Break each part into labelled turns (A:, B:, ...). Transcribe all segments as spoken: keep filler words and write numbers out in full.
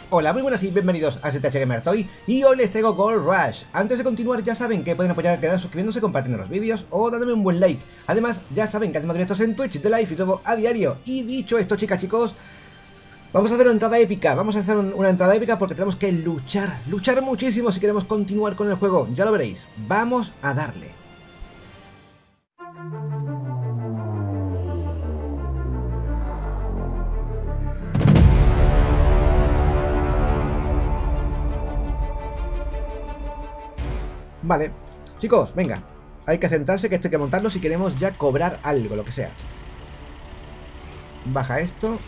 A: Hola, muy buenas y bienvenidos a S T H Gamer Toy y hoy les traigo Gold Rush. Antes de continuar ya saben que pueden apoyar al canal suscribiéndose, compartiendo los vídeos o dándome un buen like. Además ya saben que hacemos directos en Twitch, de live y todo a diario. Y dicho esto, chicas, chicos, vamos a hacer una entrada épica. Vamos a hacer un, una entrada épica porque tenemos que luchar, luchar muchísimo si queremos continuar con el juego. Ya lo veréis, vamos a darle. Vale, chicos, venga. Hay que centrarse, que esto hay que montarlo si queremos ya cobrar algo, lo que sea. Baja esto.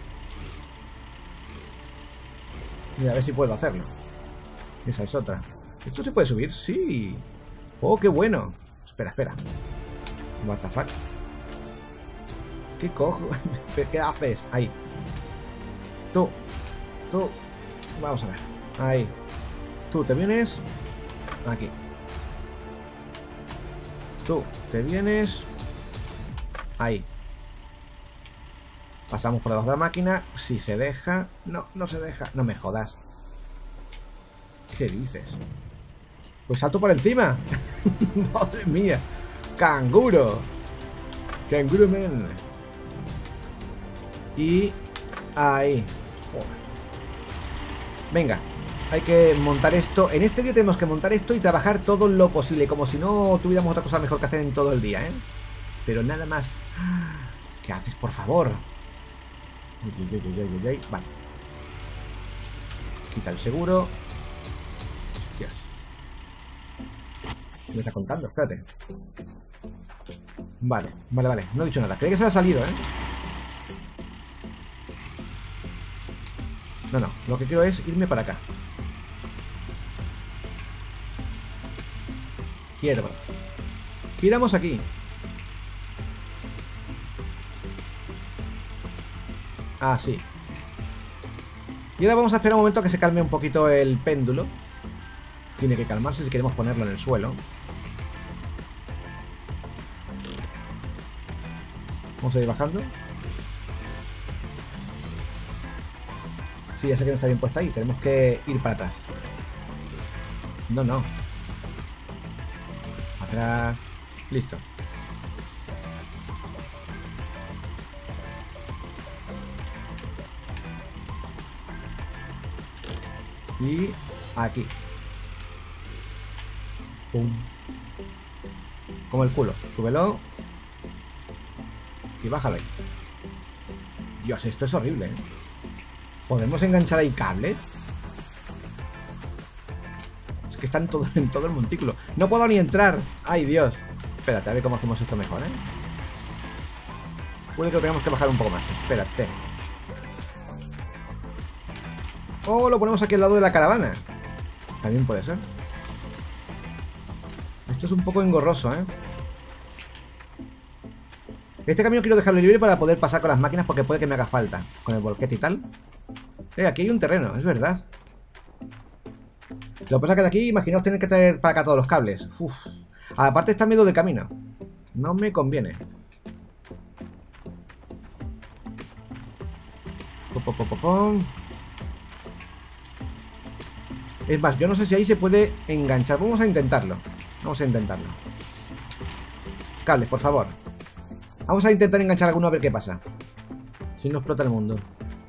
A: Y a ver si puedo hacerlo. Esa es otra. ¿Esto se puede subir? Sí. Oh, qué bueno. Espera, espera. What the fuck. ¿Qué cojo? ¿Qué haces? Ahí. Tú. Tú. Vamos a ver. Ahí. Tú te vienes aquí. Tú te vienes ahí. Pasamos por debajo de la máquina. Si se deja. No, no se deja. No me jodas. ¿Qué dices? Pues salto por encima. Madre mía. Canguro. Canguro man. Y ahí. Joder. Venga. Hay que montar esto. En este día tenemos que montar esto y trabajar todo lo posible, como si no tuviéramos otra cosa mejor que hacer en todo el día, ¿eh? Pero nada más. ¿Qué haces, por favor? Vale. Quita el seguro. Hostias. ¿Qué me está contando? Espérate. Vale, vale, vale. No he dicho nada. Creía que se me ha salido, ¿eh? No, no. Lo que quiero es irme para acá. Quiero. Giramos aquí. Ah, sí. Y ahora vamos a esperar un momento a que se calme un poquito el péndulo. Tiene que calmarse si queremos ponerlo en el suelo. Vamos a ir bajando. Sí, ya sé que no está bien puesta ahí. Tenemos que ir para atrás. No, no. Atrás. Listo. Y aquí. Pum. Como el culo. Súbelo. Y bájalo ahí. Dios, esto es horrible, ¿eh? ¿Podemos enganchar ahí cables? Es que están todo, en todo el montículo. No puedo ni entrar. Ay, Dios. Espérate, a ver cómo hacemos esto mejor, ¿eh? Puede que lo tengamos que bajar un poco más. Espérate. O lo ponemos aquí al lado de la caravana. También puede ser. Esto es un poco engorroso, ¿eh? Este camino quiero dejarlo libre para poder pasar con las máquinas, porque puede que me haga falta. Con el volquete y tal. Eh, aquí hay un terreno, es verdad. Lo que pasa es que de aquí, imaginaos tener que traer para acá todos los cables. Uf. Aparte está en medio del camino. No me conviene. Pom, pom, pom, pom. Es más, yo no sé si ahí se puede enganchar. Vamos a intentarlo. Vamos a intentarlo. Cables, por favor. Vamos a intentar enganchar alguno a ver qué pasa. Si no explota el mundo.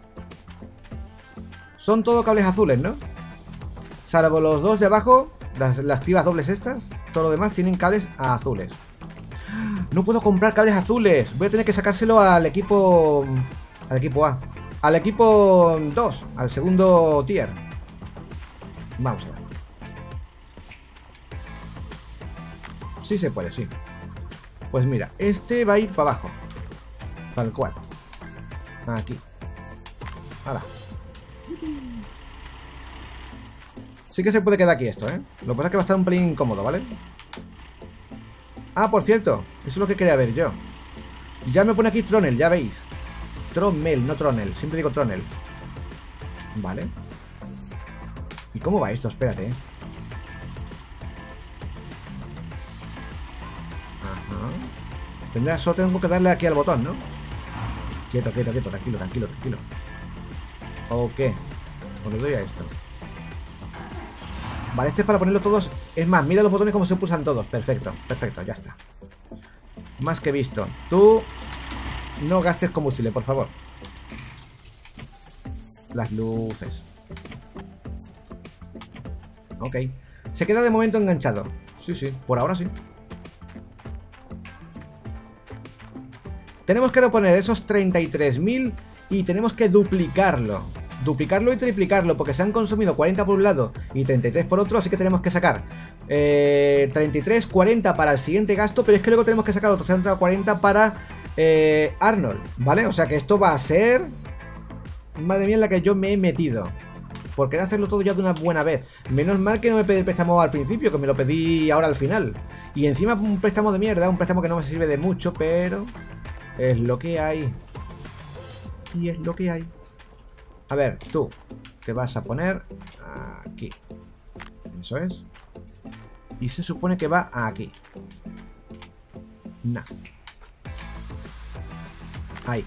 A: Son todo cables azules, ¿no? Salvo los dos de abajo, las, las pibas dobles estas. Todo lo demás tienen cables azules. No puedo comprar cables azules. Voy a tener que sacárselo al equipo... Al equipo A. Al equipo dos. Al segundo tier. Vamos a ver. Sí se puede, sí. Pues mira, este va a ir para abajo. Tal cual. Aquí. Ahora. Sí que se puede quedar aquí esto, ¿eh? Lo que pasa es que va a estar un pelín incómodo, ¿vale? Ah, por cierto. Eso es lo que quería ver yo. Ya me pone aquí Tronel, ya veis. Tromel, no Tronel. Siempre digo Tronel. Vale. ¿Y cómo va esto? Espérate, ¿eh? Ajá. Tendrá, solo tengo que darle aquí al botón, ¿no? Quieto, quieto, quieto. Tranquilo, tranquilo, tranquilo. Ok. O le doy a esto. Vale, este es para ponerlo todos. Es más, mira los botones como se pulsan todos. Perfecto, perfecto, ya está. Más que visto. Tú no gastes combustible, por favor. Las luces. Ok. Se queda de momento enganchado. Sí, sí, por ahora sí. Tenemos que reponer esos treinta y tres mil y tenemos que duplicarlo. Duplicarlo y triplicarlo, porque se han consumido cuarenta por un lado y treinta y tres por otro, así que tenemos que sacar eh, treinta y tres, cuarenta para el siguiente gasto, pero es que luego tenemos que sacar otros treinta, cuarenta para eh, Arnold, ¿vale? O sea que esto va a ser... Madre mía, en la que yo me he metido. Por querer hacerlo todo ya de una buena vez. Menos mal que no me pedí el préstamo al principio, que me lo pedí ahora al final. Y encima un préstamo de mierda, un préstamo que no me sirve de mucho, pero... es lo que hay. Y es lo que hay. A ver, tú te vas a poner aquí. Eso es. Y se supone que va aquí. Nah. Ahí.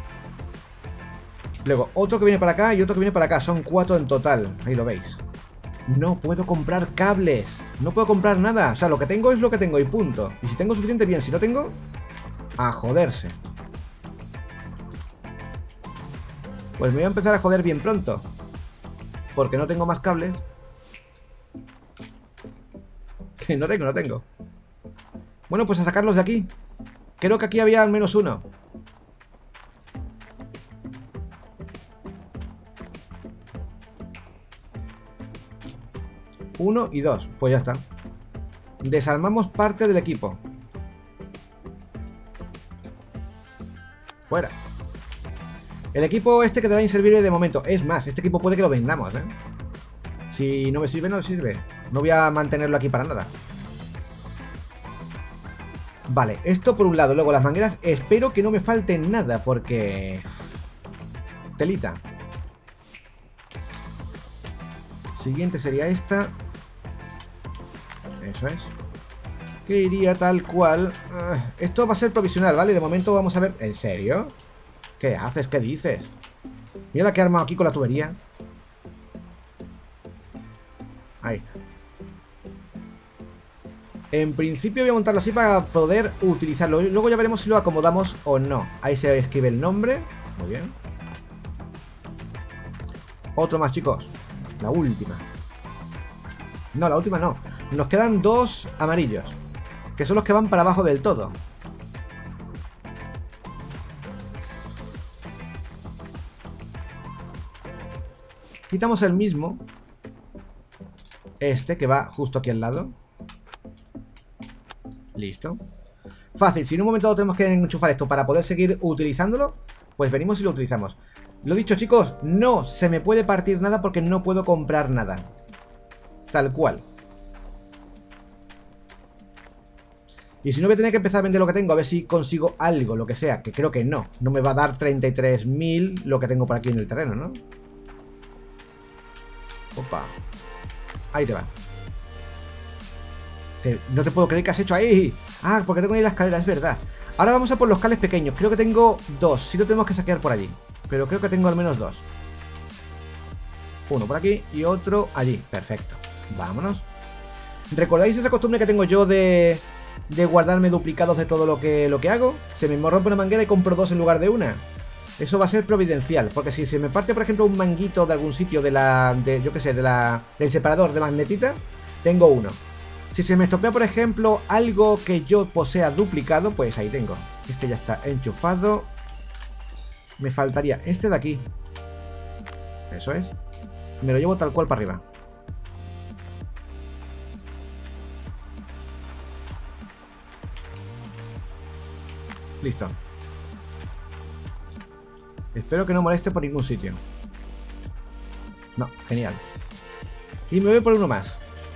A: Luego, otro que viene para acá y otro que viene para acá. Son cuatro en total. Ahí lo veis. No puedo comprar cables. No puedo comprar nada. O sea, lo que tengo es lo que tengo y punto. Y si tengo suficiente, bien. Si no tengo, a joderse. Pues me voy a empezar a joder bien pronto. Porque no tengo más cables. Que no tengo, no tengo. Bueno, pues a sacarlos de aquí. Creo que aquí había al menos uno. Uno y dos. Pues ya está. Desarmamos parte del equipo. Fuera. El equipo este quedará inservible de momento. Es más, este equipo puede que lo vendamos, ¿eh? Si no me sirve, no sirve. No voy a mantenerlo aquí para nada. Vale, esto por un lado. Luego las mangueras, espero que no me falte nada, porque... telita. Siguiente sería esta. Eso es. Que iría tal cual. Uh, esto va a ser provisional, ¿vale? De momento vamos a ver... ¿En serio? ¿Qué haces? ¿Qué dices? Mira la que he armado aquí con la tubería. Ahí está. En principio voy a montarlo así para poder utilizarlo. Luego ya veremos si lo acomodamos o no. Ahí se escribe el nombre. Muy bien. Otro más, chicos. La última. No, la última no. Nos quedan dos amarillos, que son los que van para abajo del todo. Quitamos el mismo. Este que va justo aquí al lado. Listo. Fácil, si en un momento dado tenemos que enchufar esto para poder seguir utilizándolo, pues venimos y lo utilizamos. Lo dicho, chicos, no se me puede partir nada porque no puedo comprar nada. Tal cual. Y si no, voy a tener que empezar a vender lo que tengo, a ver si consigo algo, lo que sea. Que creo que no. No me va a dar treinta y tres mil lo que tengo por aquí en el terreno, ¿no? Opa. Ahí te va. Te, no te puedo creer que has hecho ahí. Ah, porque tengo ahí la escalera, es verdad. Ahora vamos a por los cables pequeños. Creo que tengo dos. Sí lo tenemos que saquear por allí. Pero creo que tengo al menos dos. Uno por aquí y otro allí. Perfecto. Vámonos. ¿Recordáis esa costumbre que tengo yo de, de guardarme duplicados de todo lo que, lo que hago? Se me rompe una manguera y compro dos en lugar de una. Eso va a ser providencial, porque si se me parte, por ejemplo, un manguito de algún sitio de la, de, yo qué sé, de la, del separador de magnetita, tengo uno. Si se me estropea, por ejemplo, algo que yo posea duplicado, pues ahí tengo. Este ya está enchufado. Me faltaría este de aquí. Eso es. Me lo llevo tal cual para arriba. Listo. Espero que no moleste por ningún sitio. No, genial. Y me voy por uno más.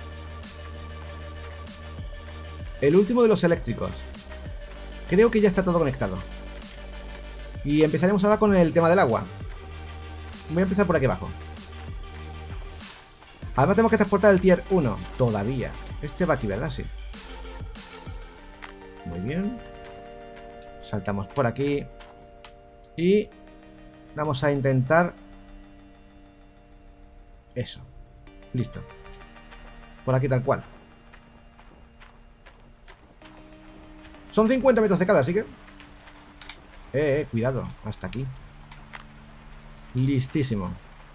A: El último de los eléctricos. Creo que ya está todo conectado. Y empezaremos ahora con el tema del agua. Voy a empezar por aquí abajo. Además tenemos que transportar el tier uno. Todavía. Este va aquí, ¿verdad? Sí. Muy bien. Saltamos por aquí. Y vamos a intentar Eso. Listo. Por aquí tal cual. Son cincuenta metros de cable, así que... Eh, eh, cuidado. Hasta aquí. Listísimo.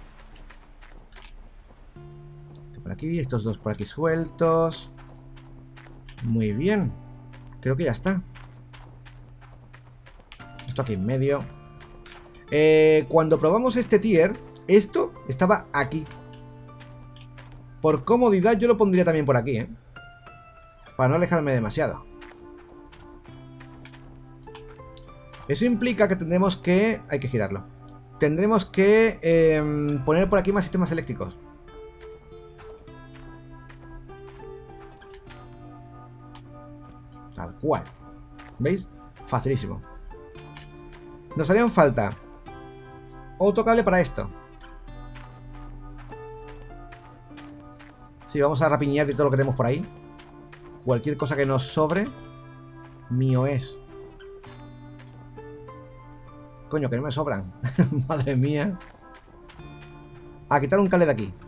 A: Esto por aquí, estos dos por aquí sueltos. Muy bien. Creo que ya está. Esto aquí en medio. Eh, cuando probamos este tier, esto estaba aquí. Por comodidad yo lo pondría también por aquí, ¿eh? Para no alejarme demasiado. Eso implica que tendremos que... Hay que girarlo. Tendremos que eh, poner por aquí más sistemas eléctricos. Tal cual. ¿Veis? Facilísimo. Nos harían falta otro cable para esto. Sí, vamos a rapiñar de todo lo que tenemos por ahí. Cualquier cosa que nos sobre, mío es. Coño, que no me sobran. Madre mía. A quitar un cable de aquí.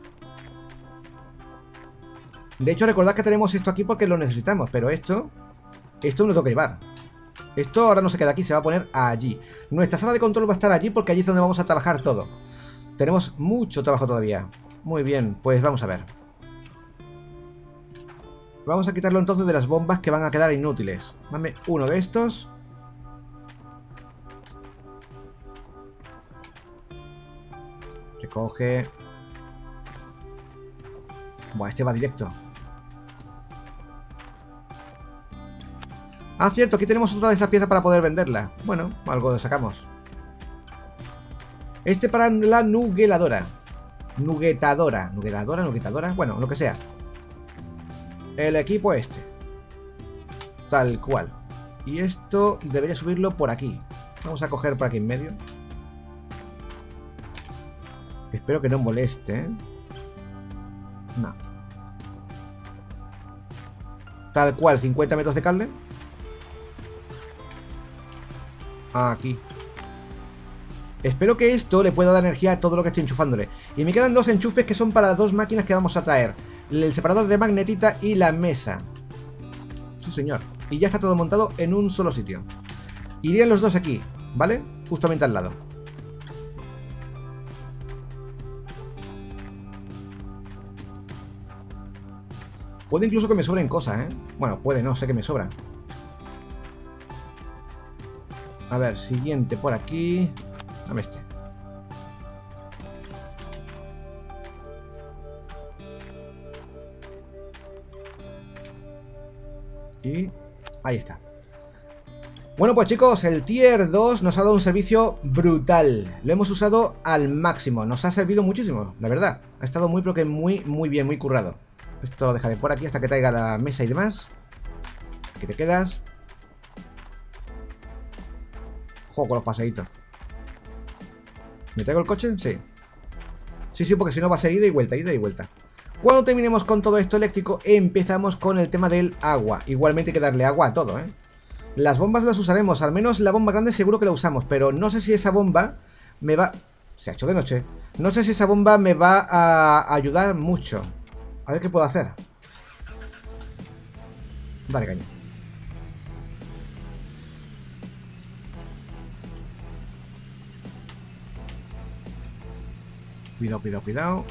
A: De hecho, recordad que tenemos esto aquí porque lo necesitamos. Pero esto, esto me lo tengo que llevar. Esto ahora no se queda aquí, se va a poner allí. Nuestra sala de control va a estar allí porque allí es donde vamos a trabajar todo. Tenemos mucho trabajo todavía. Muy bien, pues vamos a ver. Vamos a quitarlo entonces de las bombas que van a quedar inútiles. Dame uno de estos. Recoge. Buah, este va directo. Ah, cierto, aquí tenemos otra de esas piezas para poder venderla. Bueno, algo lo sacamos. Este para la nugueladora. Nuguetadora. Nugueladora, nuguetadora. Bueno, lo que sea. El equipo este. Tal cual. Y esto debería subirlo por aquí. Vamos a coger por aquí en medio. Espero que no moleste, ¿eh? No. Tal cual, cincuenta metros de cable. Aquí. Espero que esto le pueda dar energía a todo lo que esté enchufándole. Y me quedan dos enchufes que son para las dos máquinas que vamos a traer. El separador de magnetita y la mesa. Sí, señor. Y ya está todo montado en un solo sitio. Irían los dos aquí, ¿vale? Justamente al lado. Puede incluso que me sobren cosas, ¿eh? Bueno, puede no, sé que me sobran. A ver, siguiente por aquí. Dame este. Y ahí está. Bueno, pues chicos, el tier dos nos ha dado un servicio brutal. Lo hemos usado al máximo. Nos ha servido muchísimo, la verdad. Ha estado muy, pero que muy, muy bien, muy currado. Esto lo dejaré por aquí hasta que traiga la mesa y demás. Aquí te quedas. Juego con los paseitos. ¿Me traigo el coche? Sí. Sí, sí, porque si no va a ser ida y vuelta, ida y vuelta. Cuando terminemos con todo esto eléctrico, empezamos con el tema del agua. Igualmente hay que darle agua a todo, ¿eh? Las bombas las usaremos, al menos la bomba grande seguro que la usamos, pero no sé si esa bomba me va... Se ha hecho de noche. No sé si esa bomba me va a ayudar mucho. A ver qué puedo hacer. Dale, caña. Cuidado, cuidado, cuidado.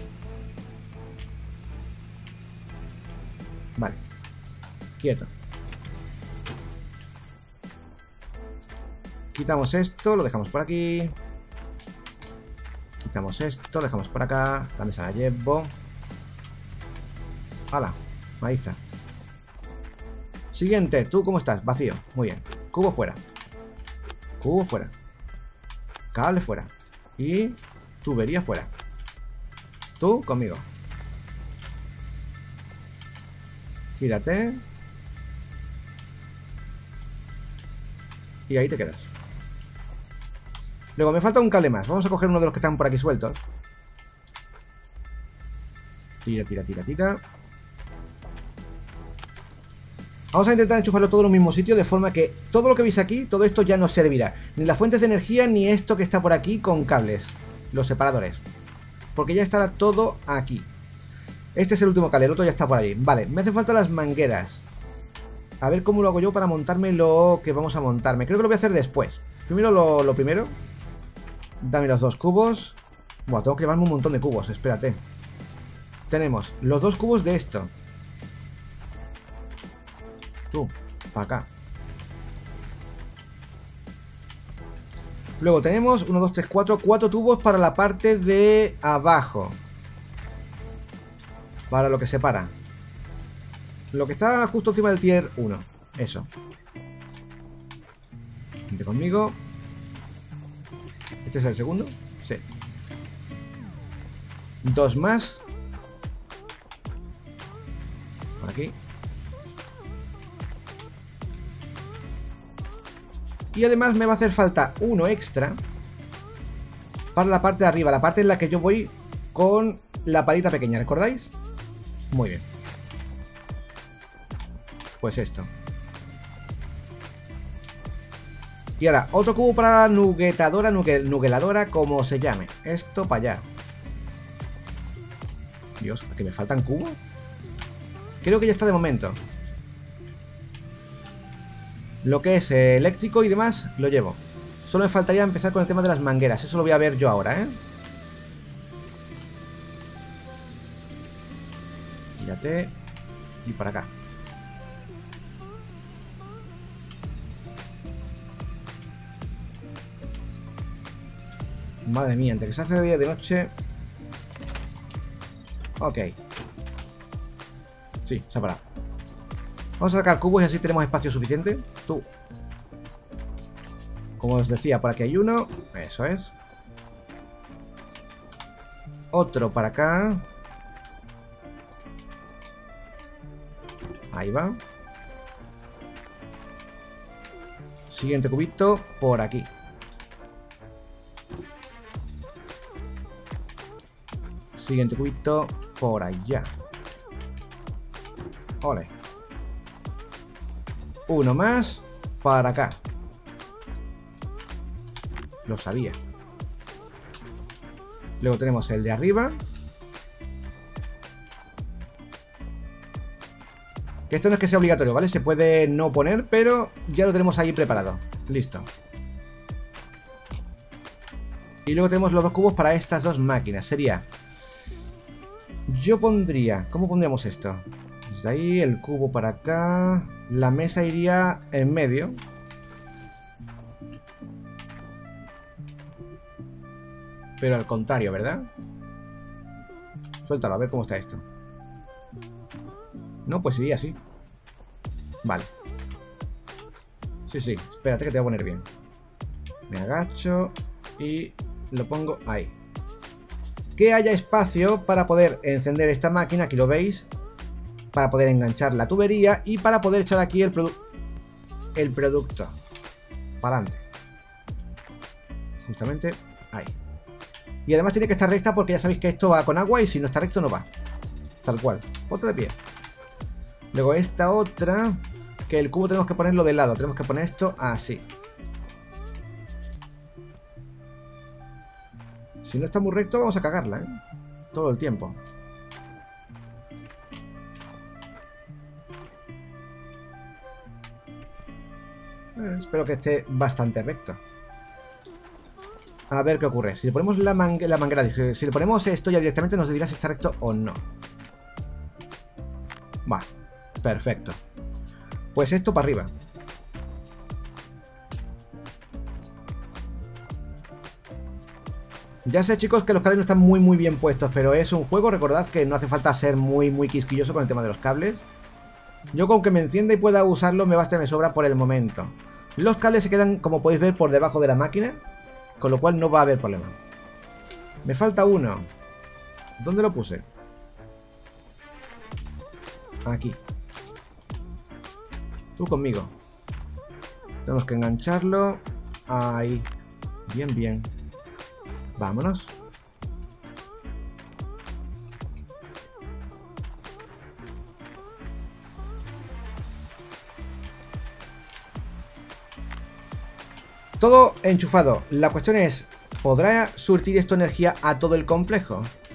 A: Vale. Quieto. Quitamos esto, lo dejamos por aquí. Quitamos esto, lo dejamos por acá. La mesa la llevo. ¡Hala! Ahí está. Siguiente, ¿tú cómo estás? Vacío. Muy bien. Cubo fuera. Cubo fuera. Cable fuera. Y tubería fuera. Tú conmigo. Gírate. Y ahí te quedas. Luego me falta un cable más. Vamos a coger uno de los que están por aquí sueltos. Tira, tira, tira, tira. Vamos a intentar enchufarlo todo en un mismo sitio, de forma que todo lo que veis aquí, todo esto ya no servirá. Ni las fuentes de energía, ni esto que está por aquí con cables. Los separadores. porque ya estará todo aquí. Este es el último cable, el otro ya está por ahí. Vale, me hacen falta las mangueras. A ver cómo lo hago yo para montarme lo que vamos a montarme. Creo que lo voy a hacer después. Primero lo, lo primero. Dame los dos cubos. Buah, tengo que llevarme un montón de cubos, espérate. Tenemos los dos cubos de esto. Tú, para acá. Luego tenemos uno, dos, tres, cuatro, cuatro tubos para la parte de abajo. Para lo que separa. Lo que está justo encima del tier uno. Eso. Vente conmigo. ¿Este es el segundo? Sí. Dos más. Por aquí. Y además me va a hacer falta uno extra para la parte de arriba, la parte en la que yo voy con la palita pequeña, ¿recordáis? Muy bien. Pues esto. Y ahora, otro cubo para la nuguetadora, nugue, nugeladora, como se llame. Esto para allá. Dios, ¿a que me faltan cubos? Creo que ya está de momento. Lo que es eh, eléctrico y demás, lo llevo. Solo me faltaría empezar con el tema de las mangueras. Eso lo voy a ver yo ahora, ¿eh? Fíjate. Y para acá. Madre mía, entre que se hace de día y de noche. Ok. Sí, se ha parado. Vamos a sacar cubos y así tenemos espacio suficiente. Tú. Como os decía, por aquí hay uno. Eso es. Otro para acá. Ahí va. Siguiente cubito por aquí. Siguiente cubito por allá. Ole. Uno más para acá. Lo sabía. Luego tenemos el de arriba. Que esto no es que sea obligatorio, ¿vale? Se puede no poner, pero ya lo tenemos ahí preparado. Listo. Y luego tenemos los dos cubos para estas dos máquinas. Sería... Yo pondría... ¿Cómo pondríamos esto? Desde ahí, el cubo para acá... La mesa iría en medio. Pero al contrario, ¿verdad? Suéltalo, a ver cómo está esto. No, pues iría así. Vale. Sí, sí, espérate que te voy a poner bien. Me agacho y lo pongo ahí. Que haya espacio para poder encender esta máquina, aquí lo veis. Para poder enganchar la tubería y para poder echar aquí el, produ el producto. Para adelante. Justamente ahí. Y además tiene que estar recta porque ya sabéis que esto va con agua y si no está recto no va. Tal cual. Ponte de pie. Luego esta otra, que el cubo tenemos que ponerlo de lado. Tenemos que poner esto así. Si no está muy recto vamos a cagarla, ¿eh? Todo el tiempo. Eh, espero que esté bastante recto. A ver qué ocurre. Si le ponemos la, man la manguera, si le ponemos esto ya directamente nos dirá si está recto o no. Va, perfecto. Pues esto para arriba. Ya sé, chicos, que los cables no están muy muy bien puestos, pero es un juego, recordad que no hace falta ser muy muy quisquilloso con el tema de los cables. Yo con que me encienda y pueda usarlo me basta y me sobra por el momento. Los cables se quedan, como podéis ver, por debajo de la máquina, con lo cual no va a haber problema. Me falta uno. ¿Dónde lo puse? Aquí. Tú conmigo. Tenemos que engancharlo. Ahí. Bien, bien. Vámonos. Todo enchufado. La cuestión es, ¿podrá surtir esto energía a todo el complejo?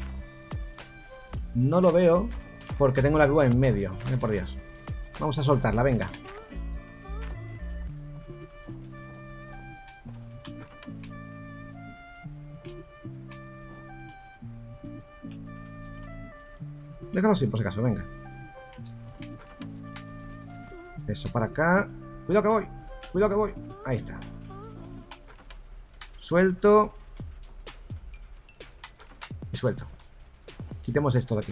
A: No lo veo porque tengo la grúa en medio. Eh, por Dios. Vamos a soltarla, venga. Déjalo así, por si acaso, venga. Eso para acá. Cuidado que voy. Cuidado que voy. Ahí está. Suelto. Y suelto. Quitemos esto de aquí.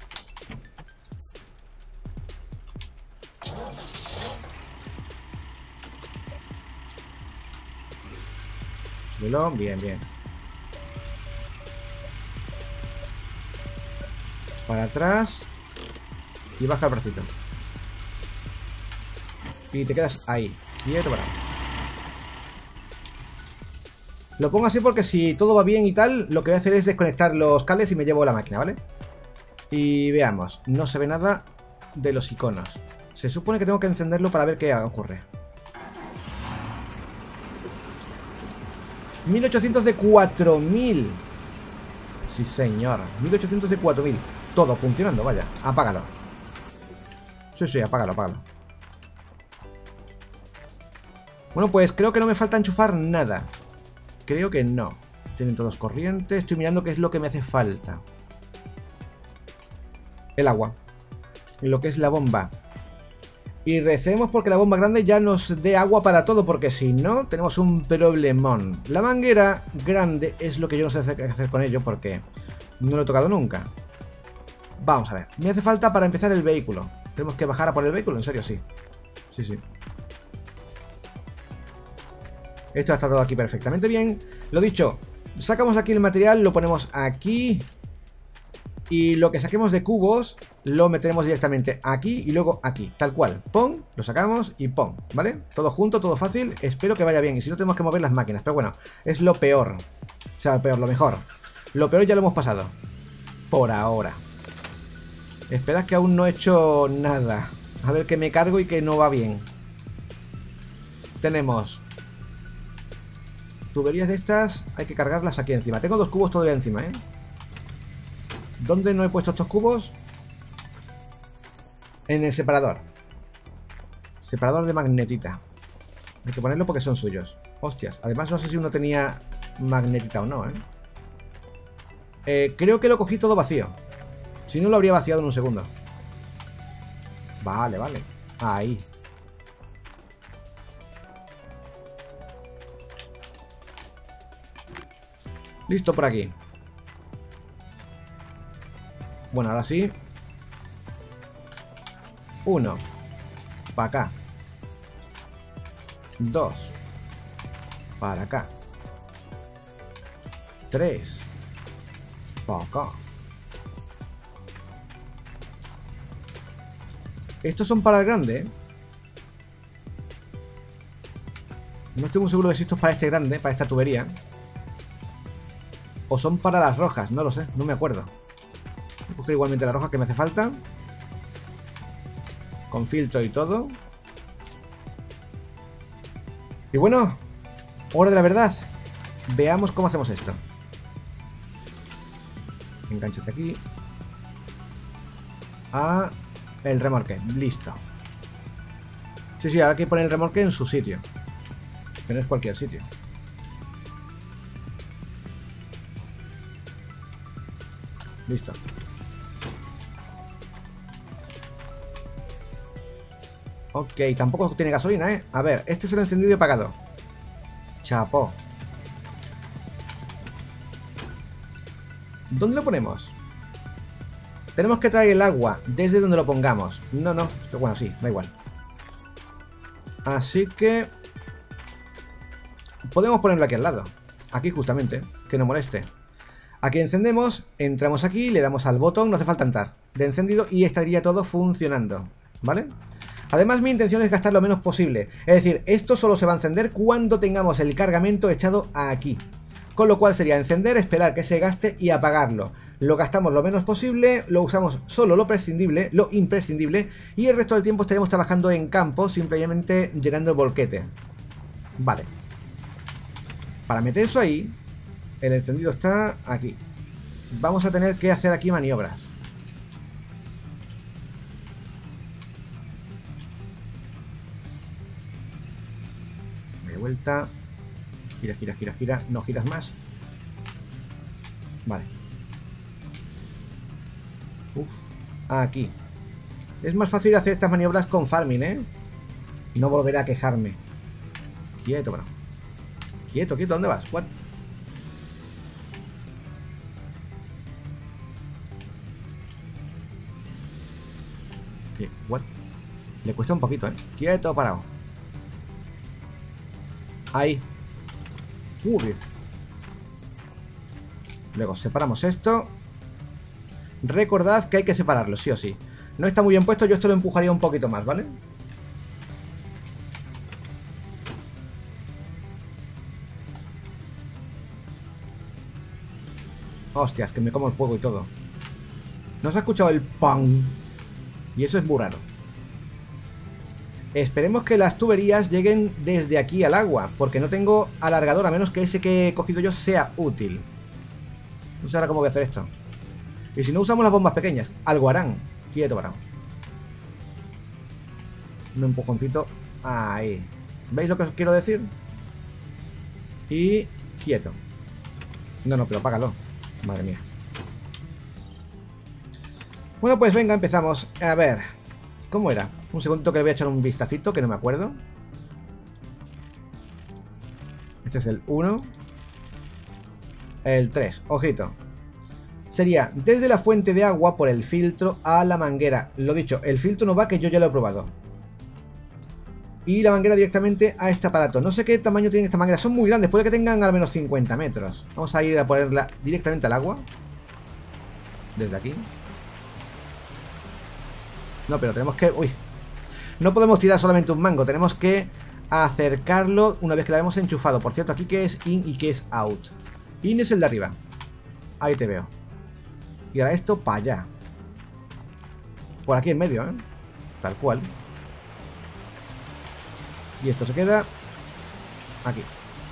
A: Bien, bien. Para atrás. Y baja el bracito. Y te quedas ahí. Quieto para. Lo pongo así porque si todo va bien y tal, lo que voy a hacer es desconectar los cables y me llevo la máquina, ¿vale? Y veamos. No se ve nada de los iconos. Se supone que tengo que encenderlo para ver qué ocurre. mil ochocientos de cuatro mil. Sí, señor. mil ochocientos de cuatro mil. Todo funcionando, vaya. Apágalo. Sí, sí, apágalo, apágalo. Bueno, pues creo que no me falta enchufar nada. Creo que no. Tienen todos corriente. Estoy mirando qué es lo que me hace falta. El agua. Y lo que es la bomba. Y recemos porque la bomba grande ya nos dé agua para todo, porque si no, tenemos un problemón. La manguera grande es lo que yo no sé qué hacer con ello, porque no lo he tocado nunca. Vamos a ver. Me hace falta para empezar el vehículo. Tenemos que bajar a por el vehículo, en serio, sí. Sí, sí. Esto está todo aquí perfectamente bien. Lo dicho, sacamos aquí el material, lo ponemos aquí. Y lo que saquemos de cubos lo metemos directamente aquí y luego aquí, tal cual. Pon, lo sacamos y pon, ¿vale? Todo junto, todo fácil. Espero que vaya bien. Y si no, tenemos que mover las máquinas. Pero bueno, es lo peor. O sea, lo peor, lo mejor. Lo peor ya lo hemos pasado. Por ahora. Esperad que aún no he hecho nada. A ver que me cargo y que no va bien. Tenemos tuberías de estas. Hay que cargarlas aquí encima. Tengo dos cubos todavía encima, ¿eh? ¿Dónde no he puesto estos cubos? En el separador. Separador de magnetita. Hay que ponerlo porque son suyos. Hostias. Además no sé si uno tenía magnetita o no, ¿eh? Eh, creo que lo cogí todo vacío. Si no, lo habría vaciado en un segundo. Vale, vale. Ahí. Listo por aquí. Bueno, ahora sí. Uno. Para acá. Dos. Para acá. Tres. Para acá. Estos son para el grande, ¿eh? No estoy muy seguro de si esto es para este grande, para esta tubería. O son para las rojas, no lo sé, no me acuerdo. Voy a coger igualmente la roja que me hace falta. Con filtro y todo. Y bueno, hora de la verdad. Veamos cómo hacemos esto. Engánchate aquí. A el remolque, listo. Sí, sí, ahora hay que poner el remolque en su sitio. Que no es cualquier sitio. Listo. Ok, tampoco tiene gasolina, ¿eh? A ver, este es el encendido y apagado. Chapó. ¿Dónde lo ponemos? Tenemos que traer el agua desde donde lo pongamos. No, no, bueno, sí, da igual. Así que podemos ponerlo aquí al lado. Aquí justamente, que no moleste. Aquí encendemos, entramos aquí, le damos al botón, no hace falta entrar, de encendido y estaría todo funcionando, ¿vale? Además mi intención es gastar lo menos posible. Es decir, esto solo se va a encender cuando tengamos el cargamento echado aquí. Con lo cual sería encender, esperar que se gaste y apagarlo. Lo gastamos lo menos posible, lo usamos solo lo prescindible, lo imprescindible, y el resto del tiempo estaremos trabajando en campo, simplemente llenando el volquete. Vale. Para meter eso ahí, el encendido está aquí. Vamos a tener que hacer aquí maniobras. vuelta. Gira, gira, gira, gira. No giras más. Vale. Uf. Aquí. Es más fácil hacer estas maniobras con farming, ¿eh? No volveré a quejarme. Quieto, bro. Quieto, quieto. ¿Dónde vas? What? ¿Qué? What? Le cuesta un poquito, ¿eh? Quieto, parado. Ahí. Uy. Luego separamos esto. Recordad que hay que separarlo, sí o sí. No está muy bien puesto, yo esto lo empujaría un poquito más, ¿vale? Hostias, que me como el fuego y todo. ¿No se ha escuchado el pan? Y eso es muy raro. Esperemos que las tuberías lleguen desde aquí al agua, porque no tengo alargador, a menos que ese que he cogido yo sea útil. No sé ahora cómo voy a hacer esto. Y si no usamos las bombas pequeñas, algo harán. Quieto, parado. Un empujoncito. Ahí. ¿Veis lo que os quiero decir? Y quieto. No, no, pero apágalo. Madre mía. Bueno, pues venga, empezamos. A ver, ¿cómo era? Un segundito que le voy a echar un vistacito, que no me acuerdo. Este es el uno. El tres, ojito. Sería desde la fuente de agua por el filtro a la manguera. Lo dicho, el filtro no va, que yo ya lo he probado. Y la manguera directamente a este aparato. No sé qué tamaño tienen estas mangueras. Son muy grandes, puede que tengan al menos cincuenta metros. Vamos a ir a ponerla directamente al agua. Desde aquí. No, pero tenemos que... Uy. No podemos tirar solamente un mango. Tenemos que acercarlo una vez que la hemos enchufado. Por cierto, aquí que es in y que es out. In es el de arriba. Ahí te veo. Y ahora esto para allá. Por aquí en medio, ¿eh? Tal cual. Y esto se queda aquí.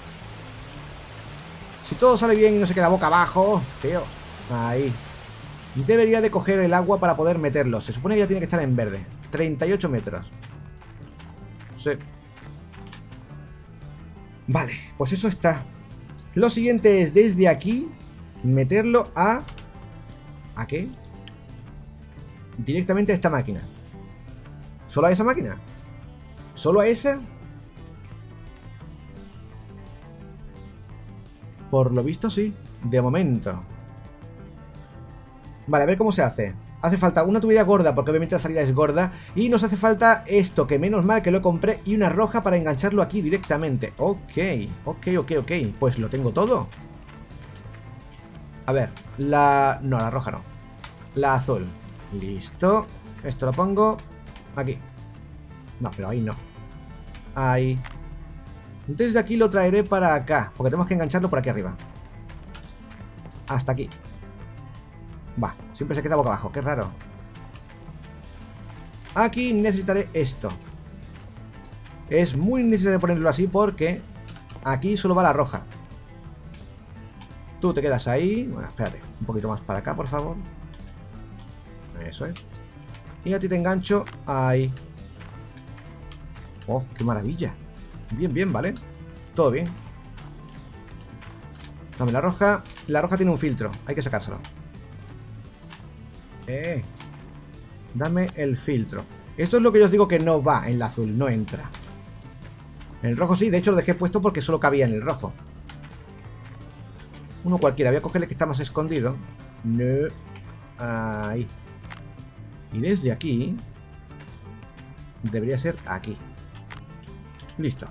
A: Si todo sale bien y no se queda boca abajo, tío. Ahí. Debería de coger el agua para poder meterlo. Se supone que ya tiene que estar en verde. treinta y ocho metros. Sí. Vale, pues eso está. Lo siguiente es desde aquí meterlo a... ¿A qué? Directamente a esta máquina. ¿Solo a esa máquina? ¿Solo a esa? Por lo visto sí. De momento. Vale, a ver cómo se hace. Hace falta una tubería gorda, porque obviamente la salida es gorda. Y nos hace falta esto, que menos mal que lo compré. Y una roja para engancharlo aquí directamente. Ok, ok, ok, ok. Pues lo tengo todo. A ver, la... No, la roja no. La azul. Listo. Esto lo pongo aquí. No, pero ahí no. Ahí. Desde aquí lo traeré para acá, porque tenemos que engancharlo por aquí arriba. Hasta aquí. Va, siempre se queda boca abajo, qué raro. Aquí necesitaré esto. Es muy necesario ponerlo así porque aquí solo va la roja. Tú te quedas ahí. Bueno, espérate, un poquito más para acá, por favor. Eso es. Y a ti te engancho ahí. Oh, qué maravilla. Bien, bien, ¿vale? Todo bien. Dame la roja. La roja tiene un filtro, hay que sacárselo. Eh, dame el filtro. Esto es lo que yo os digo que no va en el azul, no entra. En el rojo sí, de hecho lo dejé puesto porque solo cabía en el rojo. Uno cualquiera, voy a cogerle que está más escondido. No. Ahí. Y desde aquí debería ser aquí. Listo.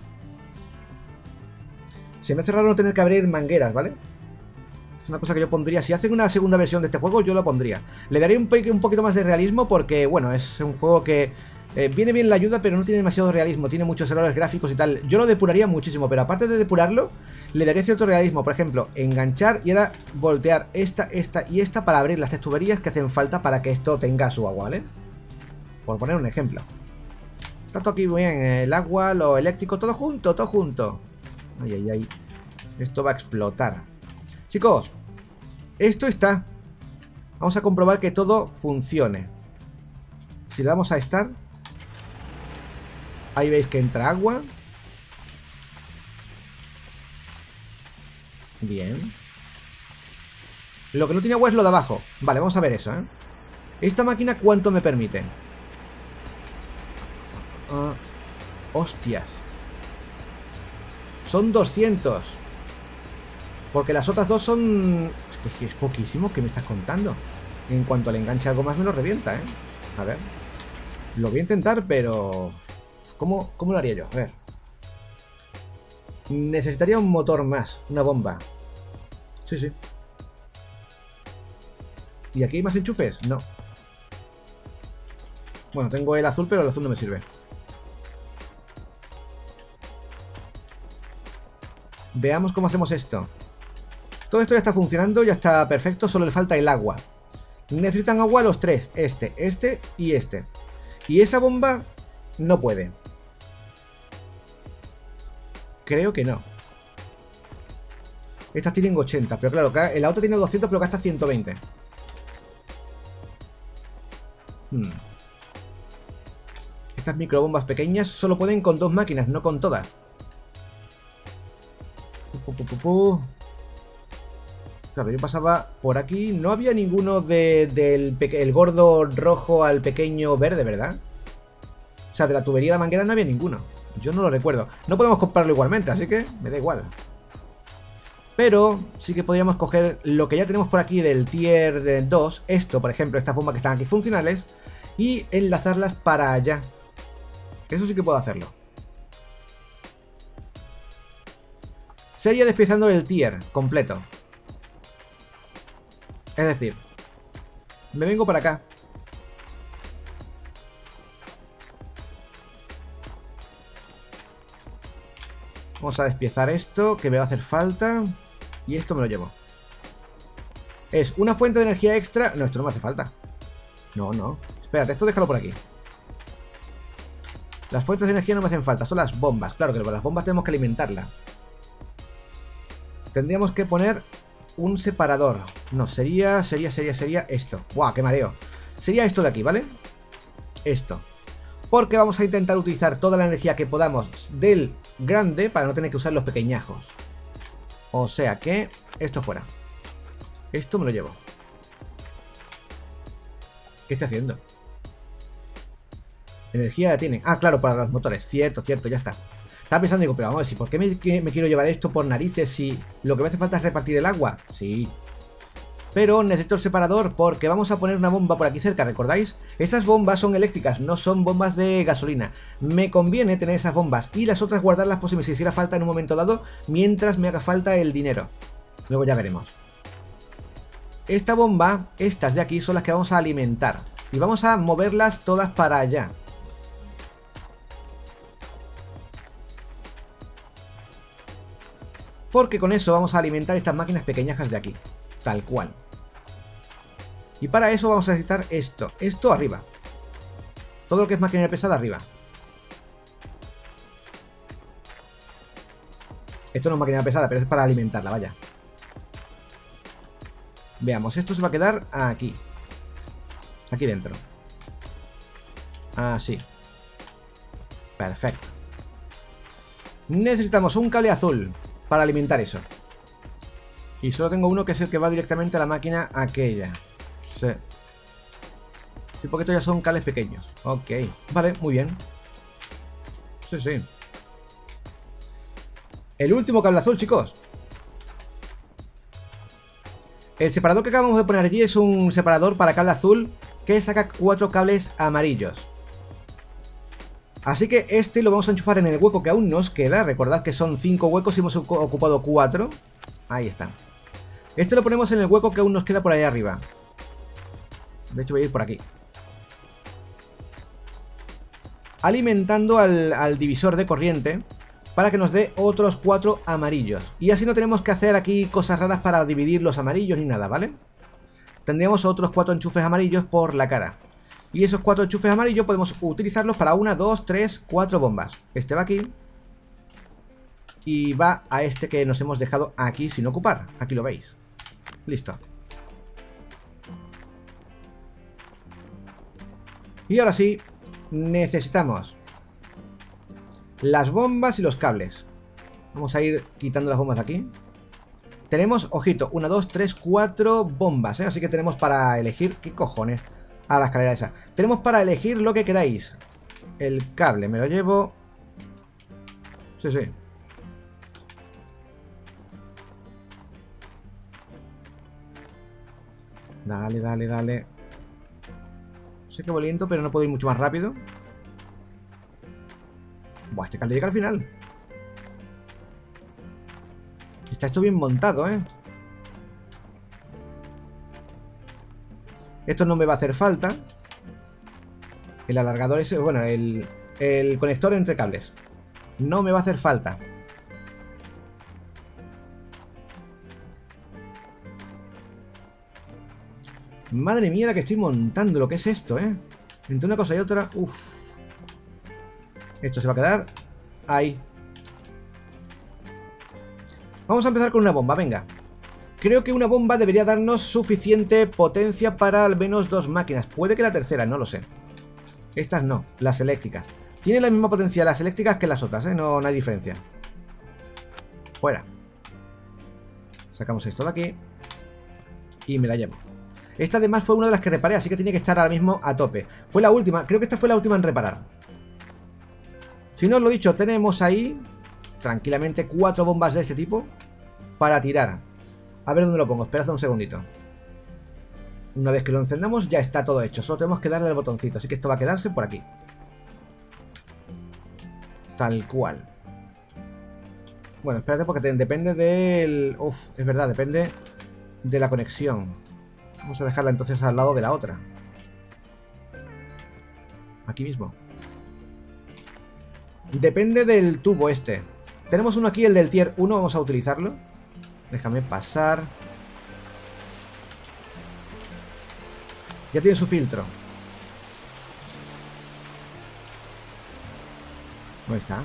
A: Se me hace raro no tener que abrir mangueras, ¿vale? Es una cosa que yo pondría. Si hacen una segunda versión de este juego, yo lo pondría. Le daría un, po un poquito más de realismo porque, bueno, es un juego que eh, viene bien la ayuda, pero no tiene demasiado realismo. Tiene muchos errores gráficos y tal. Yo lo depuraría muchísimo, pero aparte de depurarlo, le daría cierto realismo. Por ejemplo, enganchar y ahora voltear esta, esta y esta para abrir las tres tuberías que hacen falta para que esto tenga su agua, ¿vale? Por poner un ejemplo. Está todo aquí bien, el agua, lo eléctrico, todo junto, todo junto. Ay, ay, ay. Esto va a explotar. Chicos, esto está. Vamos a comprobar que todo funcione. Si le damos a estar, ahí veis que entra agua. Bien. Lo que no tiene agua es lo de abajo. Vale, vamos a ver eso, ¿eh? ¿Esta máquina cuánto me permite? Uh, hostias. Son doscientos. Porque las otras dos son... Es que es poquísimo. ¿Qué me estás contando? En cuanto le enganche algo más me lo revienta, ¿eh? A ver. Lo voy a intentar, pero... ¿Cómo, cómo lo haría yo? A ver. Necesitaría un motor más. Una bomba. Sí, sí. ¿Y aquí hay más enchufes? No. Bueno, tengo el azul, pero el azul no me sirve. Veamos cómo hacemos esto. Todo esto ya está funcionando, ya está perfecto, solo le falta el agua. Necesitan agua los tres, este, este y este. Y esa bomba no puede. Creo que no. Estas tienen ochenta, pero claro, el auto tiene doscientos, pero gasta ciento veinte. Hmm. Estas microbombas pequeñas solo pueden con dos máquinas, no con todas. Pu, pu, pu, pu. Claro, yo pasaba por aquí. No había ninguno de, del el gordo rojo al pequeño verde, ¿verdad? O sea, de la tubería de la manguera no había ninguno. Yo no lo recuerdo. No podemos comprarlo igualmente, así que me da igual. Pero sí que podríamos coger lo que ya tenemos por aquí del tier dos. Esto, por ejemplo, estas bombas que están aquí funcionales. Y enlazarlas para allá. Eso sí que puedo hacerlo. Sería despiezando el tier completo. Es decir, me vengo para acá. Vamos a despiezar esto, que me va a hacer falta. Y esto me lo llevo. Es una fuente de energía extra. No, esto no me hace falta. No, no. Espérate, esto déjalo por aquí. Las fuentes de energía no me hacen falta, son las bombas. Claro que las bombas tenemos que alimentarlas. Tendríamos que poner un separador. No, sería, sería, sería, sería esto. ¡Guau, qué mareo! Sería esto de aquí, ¿vale? Esto. Porque vamos a intentar utilizar toda la energía que podamos del grande para no tener que usar los pequeñajos. O sea que esto fuera. Esto me lo llevo. ¿Qué estoy haciendo? Energía tiene. Ah, claro, para los motores. Cierto, cierto, ya está. Estaba pensando, digo, pero vamos a ver, si ¿por qué me, que me quiero llevar esto por narices si lo que me hace falta es repartir el agua? Sí. Pero necesito el separador porque vamos a poner una bomba por aquí cerca, ¿recordáis? Esas bombas son eléctricas, no son bombas de gasolina. Me conviene tener esas bombas y las otras guardarlas por si me hiciera falta en un momento dado mientras me haga falta el dinero. Luego ya veremos. Esta bomba, estas de aquí, son las que vamos a alimentar. Y vamos a moverlas todas para allá. Porque con eso vamos a alimentar estas máquinas pequeñajas de aquí. Tal cual. Y para eso vamos a necesitar esto. Esto arriba. Todo lo que es máquina pesada arriba. Esto no es máquina pesada, pero es para alimentarla, vaya. Veamos, esto se va a quedar aquí. Aquí dentro. Así. Perfecto. Necesitamos un cable azul para alimentar eso. Y solo tengo uno que es el que va directamente a la máquina aquella. Sí. Sí, porque estos ya son cables pequeños. Ok. Vale, muy bien. Sí, sí. El último cable azul, chicos. El separador que acabamos de poner allí es un separador para cable azul que saca cuatro cables amarillos. Así que este lo vamos a enchufar en el hueco que aún nos queda. Recordad que son cinco huecos y hemos ocupado cuatro. Ahí está. Este lo ponemos en el hueco que aún nos queda por ahí arriba. De hecho voy a ir por aquí. Alimentando al, al divisor de corriente para que nos dé otros cuatro amarillos. Y así no tenemos que hacer aquí cosas raras para dividir los amarillos ni nada, ¿vale? Tendríamos otros cuatro enchufes amarillos por la cara. Y esos cuatro enchufes amarillos podemos utilizarlos para una, dos, tres, cuatro bombas. Este va aquí. Y va a este que nos hemos dejado aquí sin ocupar. Aquí lo veis. Listo. Y ahora sí, necesitamos las bombas y los cables. Vamos a ir quitando las bombas de aquí. Tenemos, ojito, una, dos, tres, cuatro bombas, ¿eh? Así que tenemos para elegir... ¿Qué cojones? A la escalera esa. Tenemos para elegir lo que queráis. El cable, me lo llevo. Sí, sí. Dale, dale, dale. Sé que voy lento, pero no puedo ir mucho más rápido. Buah, este cable llega al final. Está esto bien montado, ¿eh? Esto no me va a hacer falta. El alargador ese, bueno, el, el conector entre cables. No me va a hacer falta. Madre mía la que estoy montando, lo que es esto, ¿eh? Entre una cosa y otra, uff. Esto se va a quedar ahí. Vamos a empezar con una bomba, venga. Creo que una bomba debería darnos suficiente potencia para al menos dos máquinas. Puede que la tercera, no lo sé. Estas no, las eléctricas. Tienen la misma potencia las eléctricas que las otras, ¿eh? No, no hay diferencia. Fuera. Sacamos esto de aquí. Y me la llevo. Esta además fue una de las que reparé, así que tiene que estar ahora mismo a tope. Fue la última, creo que esta fue la última en reparar. Si no os lo he dicho, tenemos ahí tranquilamente cuatro bombas de este tipo para tirar. A ver dónde lo pongo, esperad un segundito. Una vez que lo encendamos ya está todo hecho. Solo tenemos que darle al botoncito, así que esto va a quedarse por aquí. Tal cual. Bueno, espérate porque te, depende del... Uf, es verdad, depende de la conexión. Vamos a dejarla entonces al lado de la otra. Aquí mismo. Depende del tubo este. Tenemos uno aquí, el del tier uno, vamos a utilizarlo. Déjame pasar. Ya tiene su filtro. ¿Dónde está?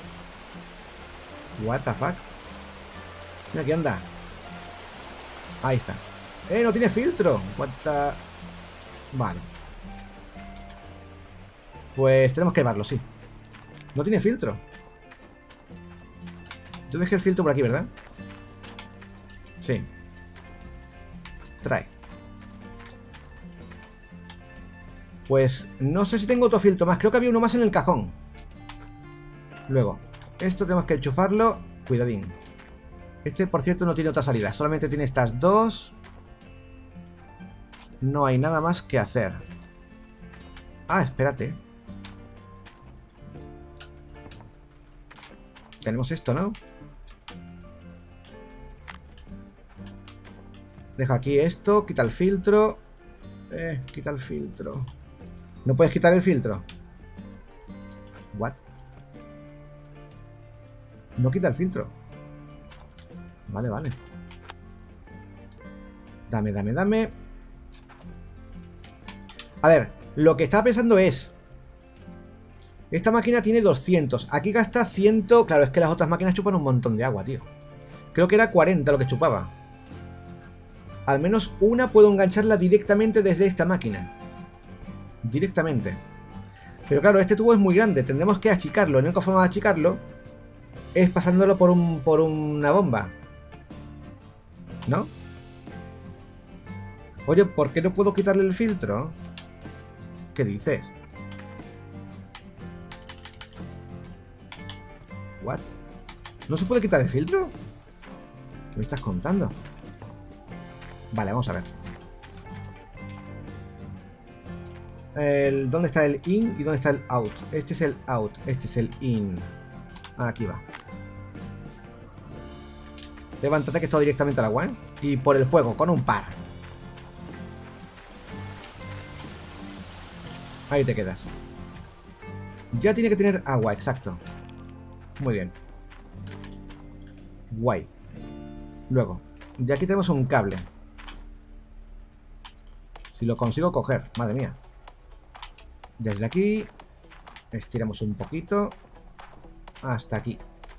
A: What the fuck. Mira, aquí anda. Ahí está. ¡Eh, no tiene filtro! What the... Vale. Pues tenemos que llevarlo, sí. No tiene filtro. Yo dejé el filtro por aquí, ¿verdad? Sí. Trae. Pues no sé si tengo otro filtro más. Creo que había uno más en el cajón. Luego, esto tenemos que enchufarlo. Cuidadín. Este, por cierto, no tiene otra salida. Solamente tiene estas dos. No hay nada más que hacer. Ah, espérate. Tenemos esto, ¿no? Deja aquí esto. Quita el filtro. Eh, quita el filtro. ¿No puedes quitar el filtro? What? No quita el filtro. Vale, vale. Dame, dame, dame. A ver, lo que estaba pensando es... Esta máquina tiene doscientos. Aquí gasta cien... Claro, es que las otras máquinas chupan un montón de agua, tío. Creo que era cuarenta lo que chupaba. Al menos una puedo engancharla directamente desde esta máquina. Directamente. Pero claro, este tubo es muy grande. Tendremos que achicarlo. La única forma de achicarlo es pasándolo por, un, por una bomba. ¿No? Oye, ¿por qué no puedo quitarle el filtro? ¿Qué dices? ¿What? ¿No se puede quitar el filtro? ¿Qué me estás contando? Vale, vamos a ver. El, ¿Dónde está el in y dónde está el out? Este es el out, este es el in. Aquí va. Levántate que esto directamente al agua, ¿eh? Y por el fuego, con un par. Ahí te quedas. Ya tiene que tener agua, exacto. Muy bien. Guay. Luego, de aquí tenemos un cable. Si lo consigo coger, madre mía. Desde aquí estiramos un poquito hasta aquí.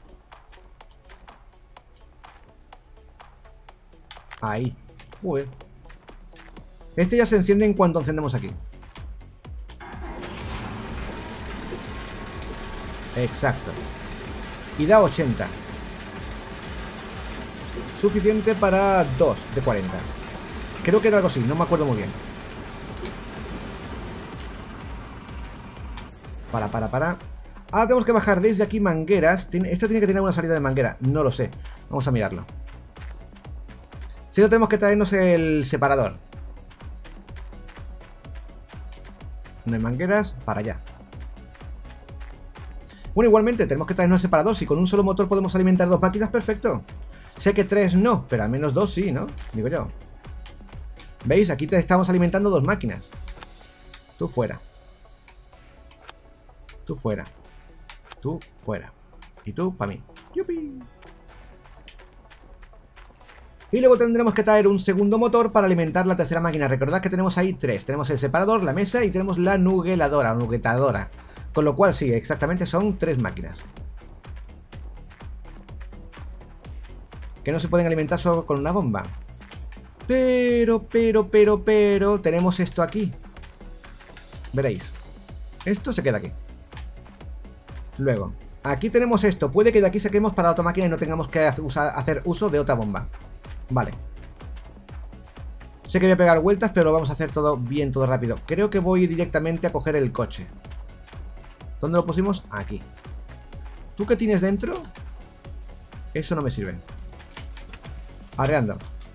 A: Ahí. Uy. Este ya se enciende en cuanto encendemos aquí. Exacto. Y da ochenta. suficiente para dos de cuarenta. Creo que era algo así, no me acuerdo muy bien. Para, para, para. Ahora tenemos que bajar desde aquí mangueras. Esto tiene que tener una salida de manguera, no lo sé. Vamos a mirarlo. Si no, tenemos que traernos el separador. No hay mangueras, para allá. Bueno, igualmente tenemos que traernos el separador. Si con un solo motor podemos alimentar dos máquinas, perfecto. Sé que tres no, pero al menos dos sí, ¿no? Digo yo. ¿Veis? Aquí te estamos alimentando dos máquinas. Tú fuera. Tú fuera. Tú fuera. Y tú para mí. ¡Yupi! Y luego tendremos que traer un segundo motor para alimentar la tercera máquina. Recordad que tenemos ahí tres. Tenemos el separador, la mesa y tenemos la nugeladora o nugetadora. Con lo cual sí, exactamente son tres máquinas. Que no se pueden alimentar solo con una bomba. Pero, pero, pero, pero... tenemos esto aquí. Veréis. Esto se queda aquí. Luego, aquí tenemos esto. Puede que de aquí saquemos para la otra máquina y no tengamos que hacer uso de otra bomba. Vale. Sé que voy a pegar vueltas, pero lo vamos a hacer todo bien, todo rápido. Creo que voy directamente a coger el coche. ¿Dónde lo pusimos? Aquí. ¿Tú qué tienes dentro? Eso no me sirve. Arreando.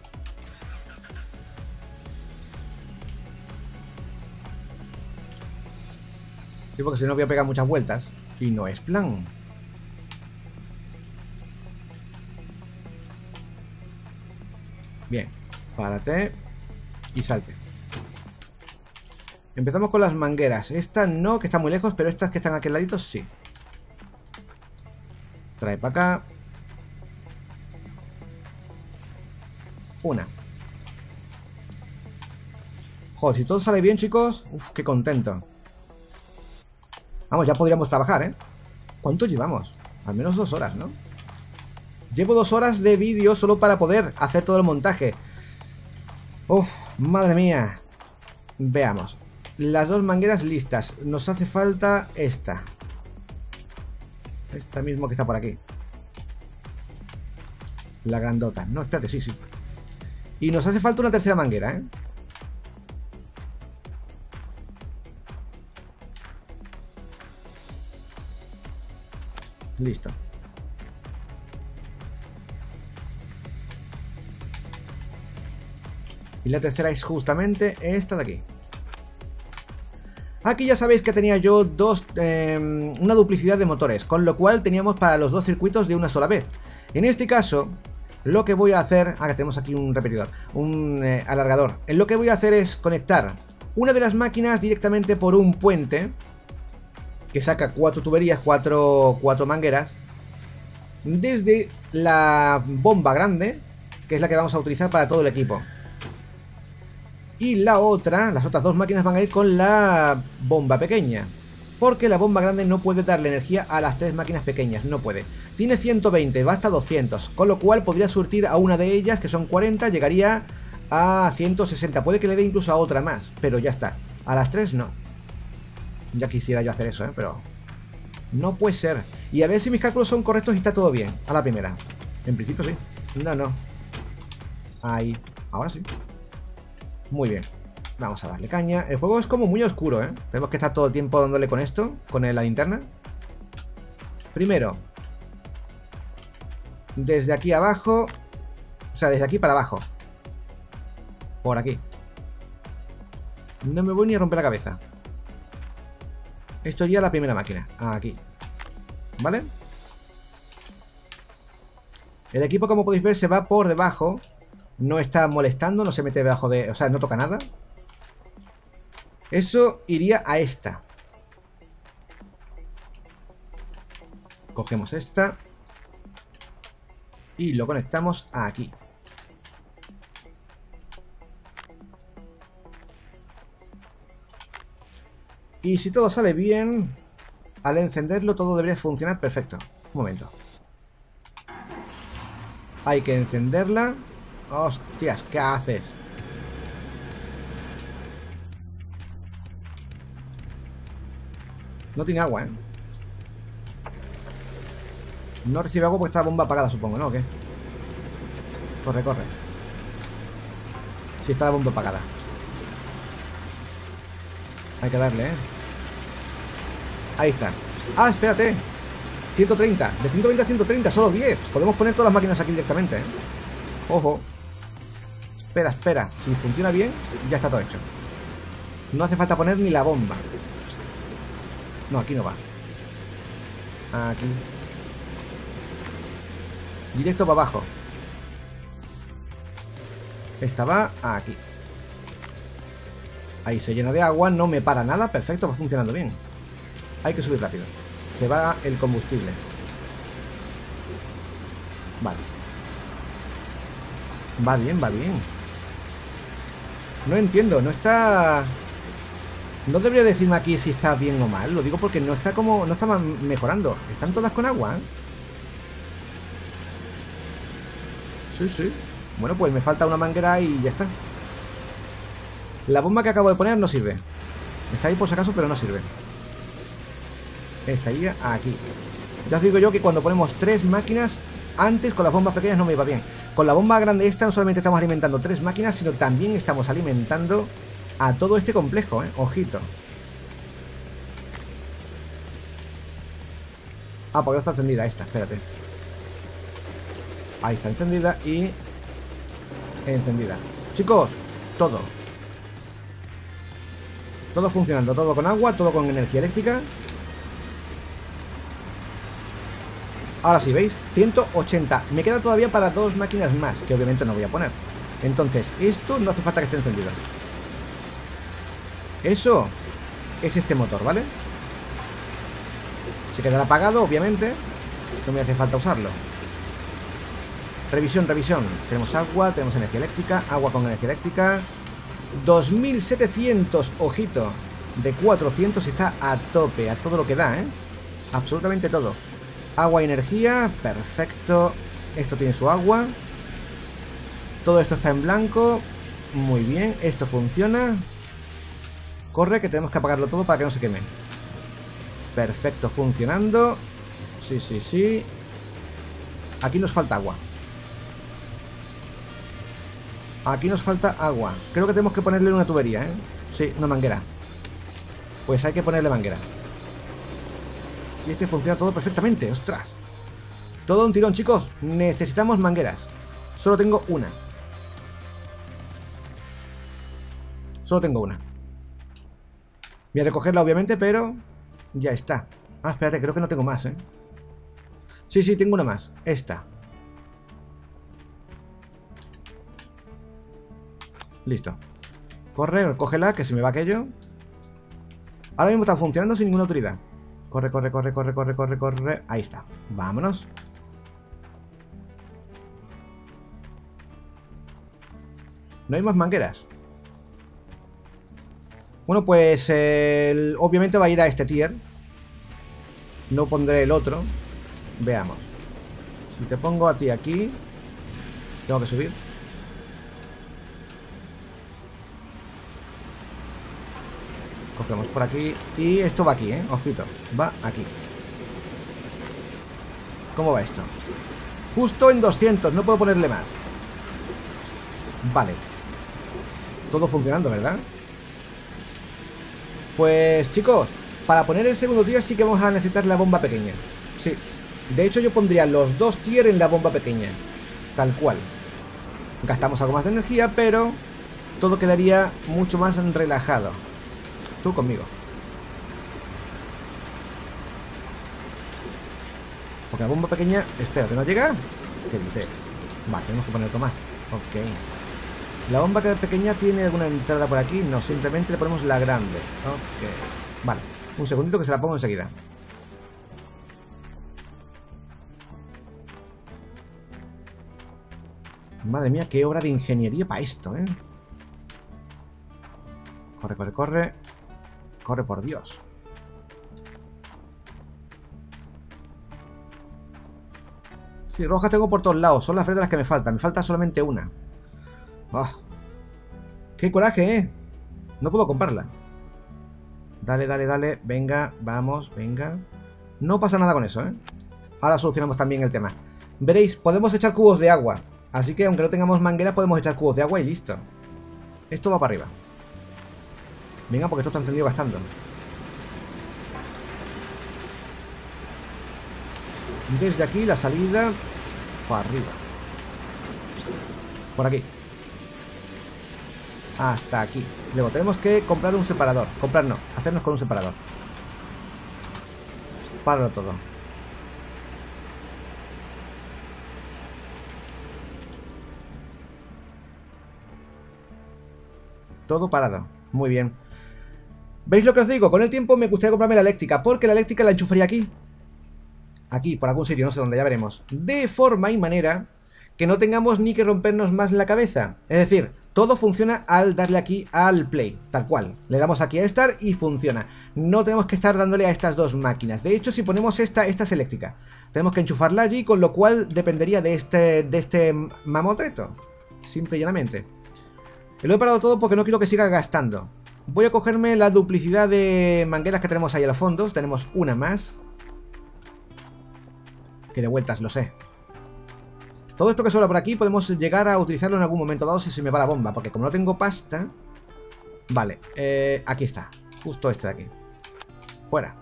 A: Sí, porque si no voy a pegar muchas vueltas. Y no es plan. Bien, párate y salte. Empezamos con las mangueras. Esta no, que está muy lejos, pero estas que están aquí al ladito, sí. Trae para acá. Una. Joder, si todo sale bien, chicos. Uf, qué contento. Vamos, ya podríamos trabajar, ¿eh? ¿Cuánto llevamos? Al menos dos horas, ¿no? Llevo dos horas de vídeo solo para poder hacer todo el montaje. Uf, madre mía. Veamos. Las dos mangueras listas. Nos hace falta esta. Esta mismo que está por aquí. La grandota. No, espérate, sí, sí. Y nos hace falta una tercera manguera, ¿eh? Listo. Y la tercera es justamente esta de aquí. Aquí ya sabéis que tenía yo dos, eh, una duplicidad de motores, con lo cual teníamos para los dos circuitos de una sola vez. En este caso, lo que voy a hacer... Ah, que tenemos aquí un repetidor, un eh, alargador. Lo que voy a hacer es conectar una de las máquinas directamente por un puente que saca cuatro tuberías, cuatro, cuatro mangueras, desde la bomba grande, que es la que vamos a utilizar para todo el equipo. Y la otra, las otras dos máquinas van a ir con la bomba pequeña, porque la bomba grande no puede darle energía a las tres máquinas pequeñas, no puede. Tiene ciento veinte, va hasta doscientos, con lo cual podría surtir a una de ellas, que son cuarenta, llegaría a ciento sesenta. Puede que le dé incluso a otra más, pero ya está. A las tres no. Ya quisiera yo hacer eso, ¿eh? Pero no puede ser. Y a ver si mis cálculos son correctos y está todo bien. A la primera. En principio sí. No, no. Ahí. Ahora sí. Muy bien. Vamos a darle caña. El juego es como muy oscuro, ¿eh? Tenemos que estar todo el tiempo dándole con esto, con la linterna. Primero, desde aquí abajo. O sea, desde aquí para abajo. Por aquí. No me voy ni a romper la cabeza. Esto ya es la primera máquina. Aquí. ¿Vale? El equipo, como podéis ver, se va por debajo. No está molestando, no se mete debajo de... O sea, no toca nada. Eso iría a esta. Cogemos esta. Y lo conectamos aquí. Y si todo sale bien, al encenderlo todo debería funcionar perfecto. Un momento. Hay que encenderla. Hostias, ¿qué haces? No tiene agua, ¿eh? No recibe agua porque está la bomba apagada, supongo, ¿no? ¿O qué? Corre, corre. Si está la bomba apagada. Hay que darle, ¿eh? Ahí está. Ah, espérate. ciento treinta. De ciento veinte a ciento treinta, solo diez. Podemos poner todas las máquinas aquí directamente, ¿eh? Ojo. Espera, espera. Si funciona bien, ya está todo hecho. No hace falta poner ni la bomba. No, aquí no va. Aquí. Directo para abajo. Esta va aquí. Ahí se llena de agua, no me para nada. Perfecto, va funcionando bien. Hay que subir rápido. Se va el combustible. Vale. Va bien, va bien. No entiendo, no está... No debería decirme aquí si está bien o mal. Lo digo porque no está como... No está mejorando. Están todas con agua, ¿eh? Sí, sí. Bueno, pues me falta una manguera y ya está. La bomba que acabo de poner no sirve. Está ahí por si acaso, pero no sirve. Estaría aquí. Ya os digo yo que cuando ponemos tres máquinas, antes con las bombas pequeñas no me iba bien. Con la bomba grande esta no solamente estamos alimentando tres máquinas, sino también estamos alimentando a todo este complejo, ¿eh? Ojito. Ah, porque no está encendida esta, espérate. Ahí está encendida y... encendida. Chicos, todo. Todo funcionando, todo con agua, todo con energía eléctrica. Ahora sí, ¿veis? ciento ochenta. Me queda todavía para dos máquinas más, que obviamente no voy a poner. Entonces, esto no hace falta que esté encendido. Eso es este motor, ¿vale? Se quedará apagado, obviamente. No me hace falta usarlo. Revisión, revisión. Tenemos agua, tenemos energía eléctrica. Agua con energía eléctrica. dos mil setecientos, ojito. De cuatrocientos está a tope, a todo lo que da, ¿eh? Absolutamente todo. Agua y energía, perfecto. Esto tiene su agua. Todo esto está en blanco. Muy bien, esto funciona. Corre, que tenemos que apagarlo todo para que no se queme. Perfecto, funcionando. Sí, sí, sí. Aquí nos falta agua. Aquí nos falta agua. Creo que tenemos que ponerle una tubería, ¿eh? Sí, una manguera. Pues hay que ponerle manguera. Y este funciona todo perfectamente, ostras. Todo un tirón, chicos. Necesitamos mangueras. Solo tengo una. Solo tengo una. Voy a recogerla, obviamente, pero... ya está. Ah, espérate, creo que no tengo más, ¿eh? Sí, sí, tengo una más. Esta. Listo. Corre, recógela, que se me va aquello. Ahora mismo está funcionando sin ninguna utilidad. Corre, corre, corre, corre, corre, corre, corre. Ahí está. Vámonos. No hay más mangueras. Bueno, pues el... obviamente va a ir a este tier. No pondré el otro. Veamos. Si te pongo a ti aquí, tengo que subir. Cogemos por aquí. Y esto va aquí, ¿eh? Ojito. Va aquí. ¿Cómo va esto? Justo en doscientos. No puedo ponerle más. Vale. Todo funcionando, ¿verdad? Pues, chicos, para poner el segundo tier sí que vamos a necesitar la bomba pequeña. Sí. De hecho, yo pondría los dos tier en la bomba pequeña. Tal cual. Gastamos algo más de energía, pero todo quedaría mucho más relajado. Tú conmigo. Porque la bomba pequeña... espera, ¿que no llega? ¿Qué dice? Vale, tenemos que poner otro más. Ok. ¿La bomba pequeña tiene alguna entrada por aquí? No, simplemente le ponemos la grande. Ok. Vale, un segundito que se la pongo enseguida. Madre mía, qué obra de ingeniería para esto, ¿eh? Corre, corre, corre. Corre, por Dios. Sí, rojas tengo por todos lados. Son las verdes las que me faltan. Me falta solamente una. Oh, ¡qué coraje, eh! No puedo comprarla. Dale, dale, dale. Venga, vamos, venga. No pasa nada con eso, ¿eh? Ahora solucionamos también el tema. Veréis, podemos echar cubos de agua Así que aunque no tengamos mangueras podemos echar cubos de agua y listo. Esto va para arriba. Venga, porque esto está encendido gastando. Desde aquí la salida para arriba. Por aquí. Hasta aquí. Luego tenemos que comprar un separador. Comprar no, hacernos con un separador. Páralo todo. Todo parado. Muy bien. ¿Veis lo que os digo? Con el tiempo me gustaría comprarme la eléctrica, porque la eléctrica la enchufaría aquí. Aquí, por algún sitio, no sé dónde, ya veremos. De forma y manera que no tengamos ni que rompernos más la cabeza. Es decir, todo funciona al darle aquí al play, tal cual. Le damos aquí a Start y funciona. No tenemos que estar dándole a estas dos máquinas. De hecho, si ponemos esta, esta es eléctrica. Tenemos que enchufarla allí, con lo cual dependería de este, de este mamotreto. Simple y llanamente. Y lo he parado todo porque no quiero que siga gastando. Voy a cogerme la duplicidad de mangueras que tenemos ahí a los fondos. Tenemos una más. Que de vueltas, lo sé. Todo esto que sobra por aquí podemos llegar a utilizarlo en algún momento dado si se me va la bomba. Porque como no tengo pasta... Vale, eh, aquí está. Justo este de aquí. Fuera.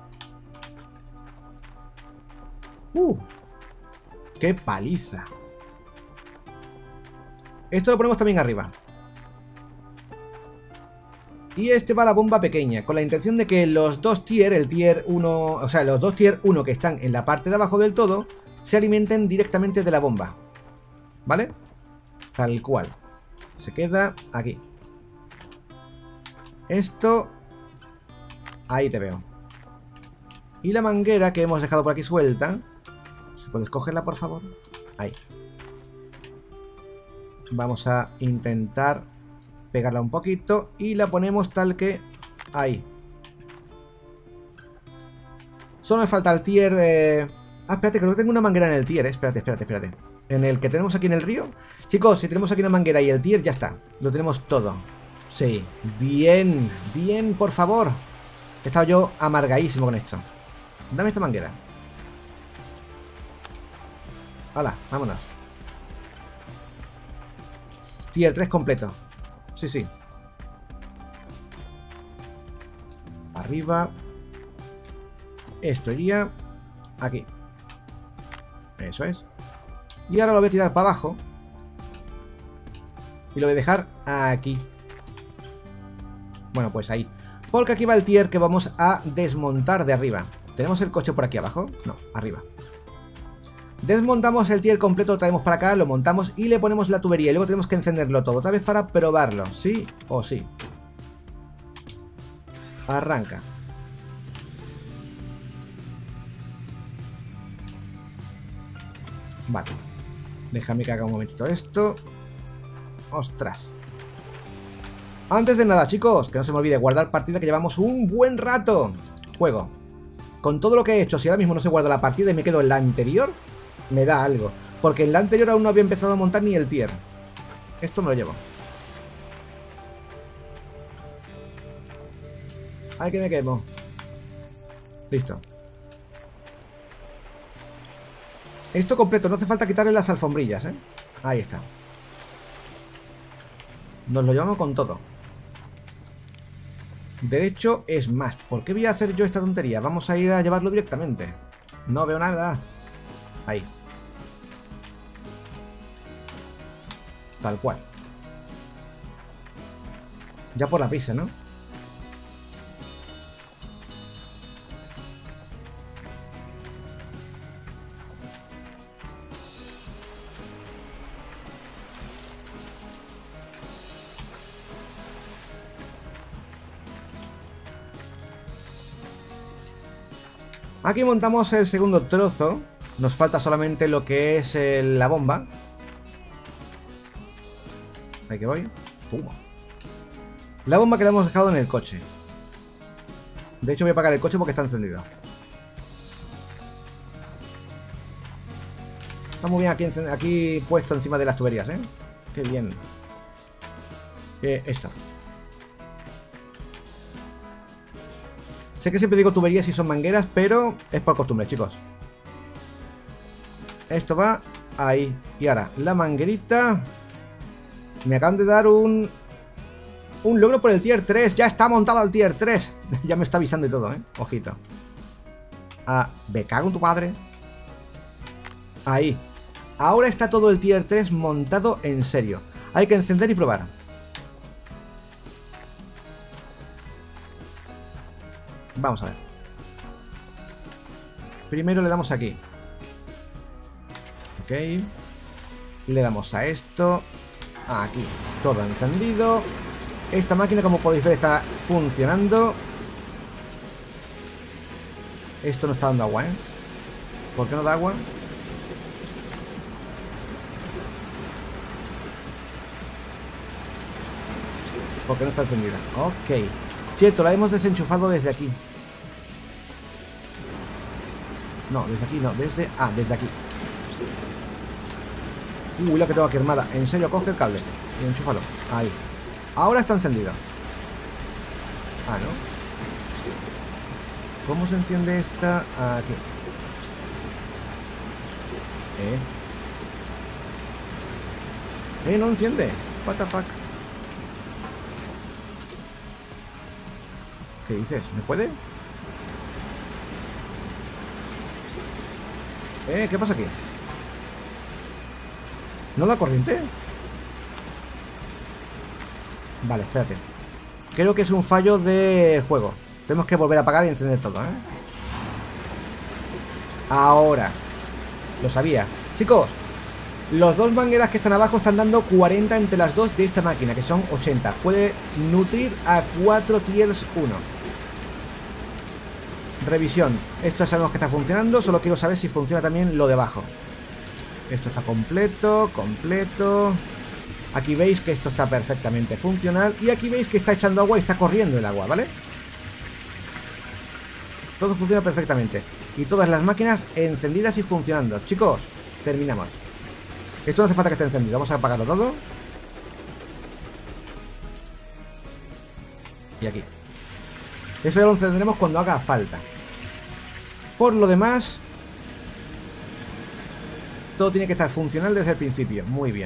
A: ¡Uh! ¡Qué paliza! Esto lo ponemos también arriba. Y este va a la bomba pequeña, con la intención de que los dos tier, el tier uno, o sea, los dos tier uno que están en la parte de abajo del todo, se alimenten directamente de la bomba. ¿Vale? Tal cual. Se queda aquí. Esto... Ahí te veo. Y la manguera que hemos dejado por aquí suelta. ¿Si puedes cogerla, por favor? Ahí. Vamos a intentar pegarla un poquito y la ponemos tal que... Ahí. Solo me falta el tier de... Ah, espérate, creo que tengo una manguera en el tier, ¿eh? Espérate, espérate, espérate. En el que tenemos aquí en el río. Chicos, si tenemos aquí una manguera y el tier, ya está. Lo tenemos todo. Sí. Bien, bien, por favor. He estado yo amargadísimo con esto. Dame esta manguera. Hala, vámonos. Tier tres completo. Sí, sí. Arriba. Esto iría aquí. Eso es. Y ahora lo voy a tirar para abajo. Y lo voy a dejar aquí. Bueno, pues ahí. Porque aquí va el tier que vamos a desmontar de arriba. ¿Tenemos el coche por aquí abajo? No, arriba. Desmontamos el tier completo, lo traemos para acá, lo montamos y le ponemos la tubería. Y luego tenemos que encenderlo todo otra vez para probarlo. ¿Sí o sí? Arranca. Vale. Déjame que haga un momentito esto. ¡Ostras! Antes de nada, chicos, que no se me olvide guardar partida, que llevamos un buen rato. Juego. Con todo lo que he hecho, si ahora mismo no se guarda la partida y me quedo en la anterior, me da algo. Porque en la anterior aún no había empezado a montar ni el tier. Esto me lo llevo. Ay, que me quemo. Listo. Esto completo, no hace falta quitarle las alfombrillas, ¿eh? Ahí está. Nos lo llevamos con todo. De hecho, es más. ¿Por qué voy a hacer yo esta tontería? Vamos a ir a llevarlo directamente. No veo nada. Ahí. Tal cual. Ya por la prisa, ¿no? Aquí montamos el segundo trozo. Nos falta solamente lo que es el, la bomba. Ahí que voy. Pum. La bomba que la hemos dejado en el coche. De hecho voy a apagar el coche porque está encendido. Está muy bien aquí, aquí puesto encima de las tuberías, ¿eh? Qué bien. Eh, esto. Sé que siempre digo tuberías y son mangueras, pero es por costumbre, chicos. Esto va Ahí. Y ahora, la manguerita. Me acaban de dar un... Un logro por el tier tres. Ya está montado al tier tres. Ya me está avisando y todo, ¿eh? Ojito. Ah, me cago en tu padre. Ahí. Ahora está todo el tier tres montado en serio. Hay que encender y probar. Vamos a ver. Primero le damos aquí. Ok. Le damos a esto. Aquí. Todo encendido. Esta máquina, como podéis ver, está funcionando. Esto no está dando agua, ¿eh? ¿Por qué no da agua? Porque no está encendida. Ok. Cierto, la hemos desenchufado desde aquí. No, desde aquí no, desde... Ah, desde aquí. Uy, la que tengo aquí armada. En serio, coge el cable y enchúfalo. Ahí. Ahora está encendido. Ah, ¿no? ¿Cómo se enciende esta? Aquí. Eh. Eh, no enciende. What the fuck. ¿Qué dices? ¿Me puede? Eh, ¿qué pasa aquí? ¿No da corriente? Vale, espérate. Creo que es un fallo del juego. Tenemos que volver a apagar y encender todo, ¿eh? Ahora. Lo sabía. Chicos, los dos mangueras que están abajo están dando cuarenta entre las dos de esta máquina, que son ochenta. Puede nutrir a cuatro tiers uno. Revisión. Esto sabemos que está funcionando. Solo quiero saber si funciona también lo de abajo. Esto está completo, completo. Aquí veis que esto está perfectamente funcional. Y aquí veis que está echando agua y está corriendo el agua, ¿vale? Todo funciona perfectamente. Y todas las máquinas encendidas y funcionando. Chicos, terminamos. Esto no hace falta que esté encendido. Vamos a apagarlo todo. Y aquí. Eso ya lo encenderemos cuando haga falta. Por lo demás, todo tiene que estar funcional desde el principio. Muy bien.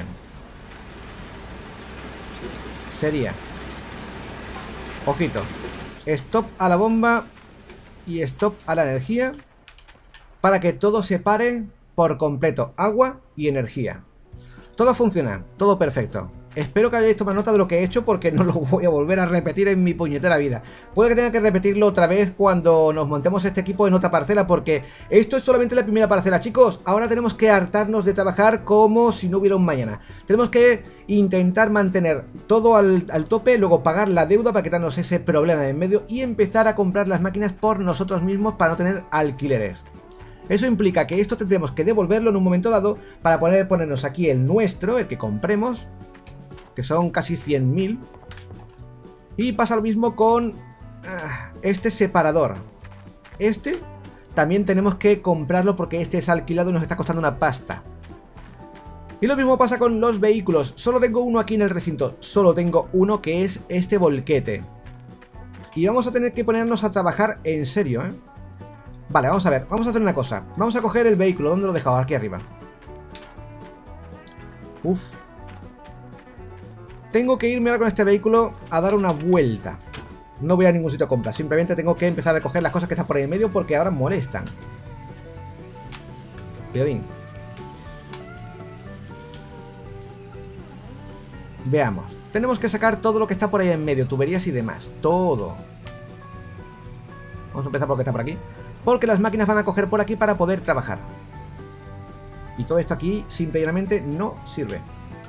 A: Sería, ojito, stop a la bomba y stop a la energía, para que todo se pare por completo. Agua y energía. Todo funciona, todo perfecto. Espero que hayáis tomado nota de lo que he hecho, porque no lo voy a volver a repetir en mi puñetera vida. Puede que tenga que repetirlo otra vez cuando nos montemos este equipo en otra parcela, porque esto es solamente la primera parcela, chicos. Ahora tenemos que hartarnos de trabajar como si no hubiera un mañana. Tenemos que intentar mantener todo al, al tope, luego pagar la deuda para quitarnos ese problema de en medio y empezar a comprar las máquinas por nosotros mismos para no tener alquileres. Eso implica que esto tendremos que devolverlo en un momento dado para poder ponernos aquí el nuestro, el que compremos, que son casi cien mil. Y pasa lo mismo con uh, este separador. Este también tenemos que comprarlo porque este es alquilado y nos está costando una pasta. Y lo mismo pasa con los vehículos. Solo tengo uno aquí en el recinto. Solo tengo uno, que es este volquete. Y vamos a tener que ponernos a trabajar en serio, ¿eh? Vale, vamos a ver. Vamos a hacer una cosa. Vamos a coger el vehículo. ¿Dónde lo he dejado? Aquí arriba. Uf. Tengo que irme ahora con este vehículo a dar una vuelta. No voy a ningún sitio a comprar. Simplemente tengo que empezar a coger las cosas que están por ahí en medio, porque ahora molestan. Cuidadín. Veamos. Tenemos que sacar todo lo que está por ahí en medio. Tuberías y demás. Todo. Vamos a empezar por lo que está por aquí. Porque las máquinas van a coger por aquí para poder trabajar. Y todo esto aquí simplemente no sirve.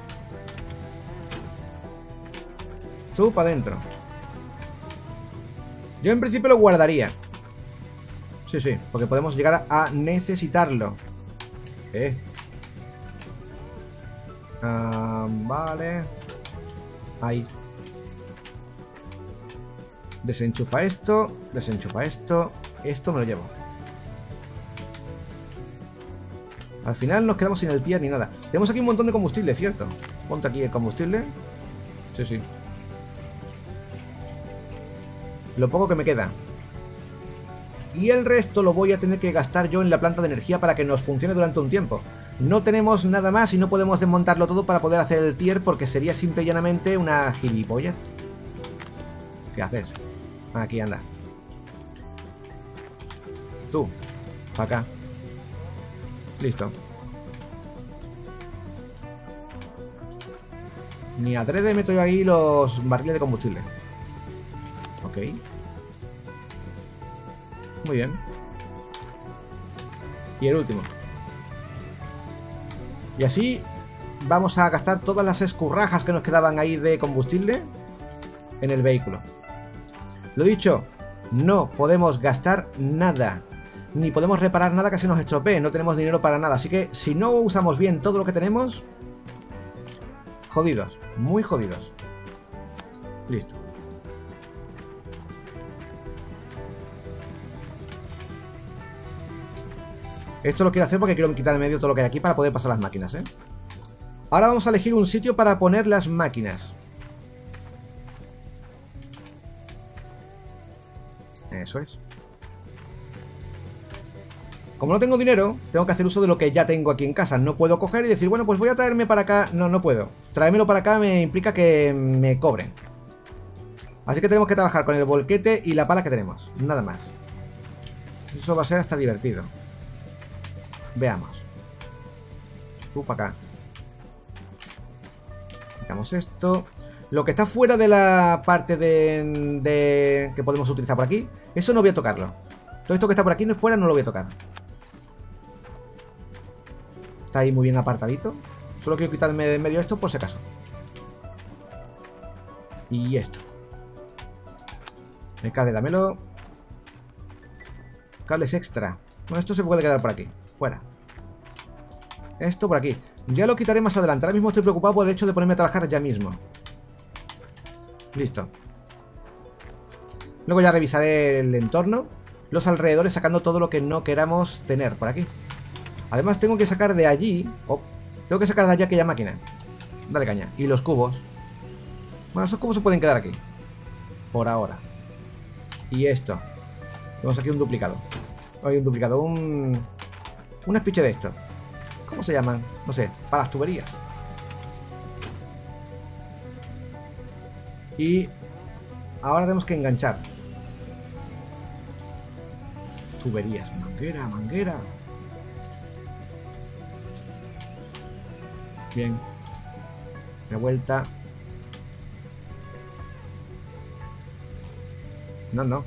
A: Tú para adentro. Yo en principio lo guardaría. Sí, sí, porque podemos llegar a necesitarlo. Eh. Ah, vale. Ahí. Desenchufa esto. Desenchufa esto. Esto me lo llevo. Al final nos quedamos sin el tier ni nada. Tenemos aquí un montón de combustible, ¿cierto? Ponte aquí el combustible. Sí, sí. Lo poco que me queda. Y el resto lo voy a tener que gastar yo en la planta de energía para que nos funcione durante un tiempo. No tenemos nada más y no podemos desmontarlo todo para poder hacer el tier, porque sería simple y llanamente una gilipollas. ¿Qué haces? Aquí anda. Tú, para acá. Listo. Ni adrede meto yo ahí los barriles de combustible. Ok. Muy bien. Y el último. Y así vamos a gastar todas las escurrajas que nos quedaban ahí de combustible en el vehículo. Lo dicho, no podemos gastar nada. Ni podemos reparar nada que se nos estropee. No tenemos dinero para nada. Así que si no usamos bien todo lo que tenemos, jodidos. Muy jodidos. Listo. Esto lo quiero hacer porque quiero quitar de medio todo lo que hay aquí para poder pasar las máquinas, ¿eh? Ahora vamos a elegir un sitio para poner las máquinas. Eso es. Como no tengo dinero, tengo que hacer uso de lo que ya tengo aquí en casa. No puedo coger y decir, bueno, pues voy a traerme para acá. No, no puedo. Traérmelo para acá me implica que me cobren. Así que tenemos que trabajar con el volquete y la pala que tenemos. Nada más. Eso va a ser hasta divertido. Veamos. Tú para acá. Quitamos esto. Lo que está fuera de la parte de, de que podemos utilizar por aquí, eso no voy a tocarlo. Todo esto que está por aquí fuera no lo voy a tocar. Está ahí muy bien apartadito. Solo quiero quitarme de en medio esto por si acaso. Y esto. El cable, dámelo. Cables extra. Bueno, esto se puede quedar por aquí. Fuera. Esto por aquí. Ya lo quitaré más adelante. Ahora mismo estoy preocupado por el hecho de ponerme a trabajar ya mismo. Listo. Luego ya revisaré el entorno, los alrededores, sacando todo lo que no queramos tener por aquí. Además tengo que sacar de allí... Oh, tengo que sacar de allí aquella máquina. Dale caña. Y los cubos. Bueno, esos cubos se pueden quedar aquí. Por ahora. Y esto. Tenemos aquí un duplicado. Hay un duplicado. Un... Un espiche de esto. ¿Cómo se llaman? No sé. Para las tuberías. Y... ahora tenemos que enganchar. Tuberías. Manguera, manguera. Bien. De vuelta. No, no.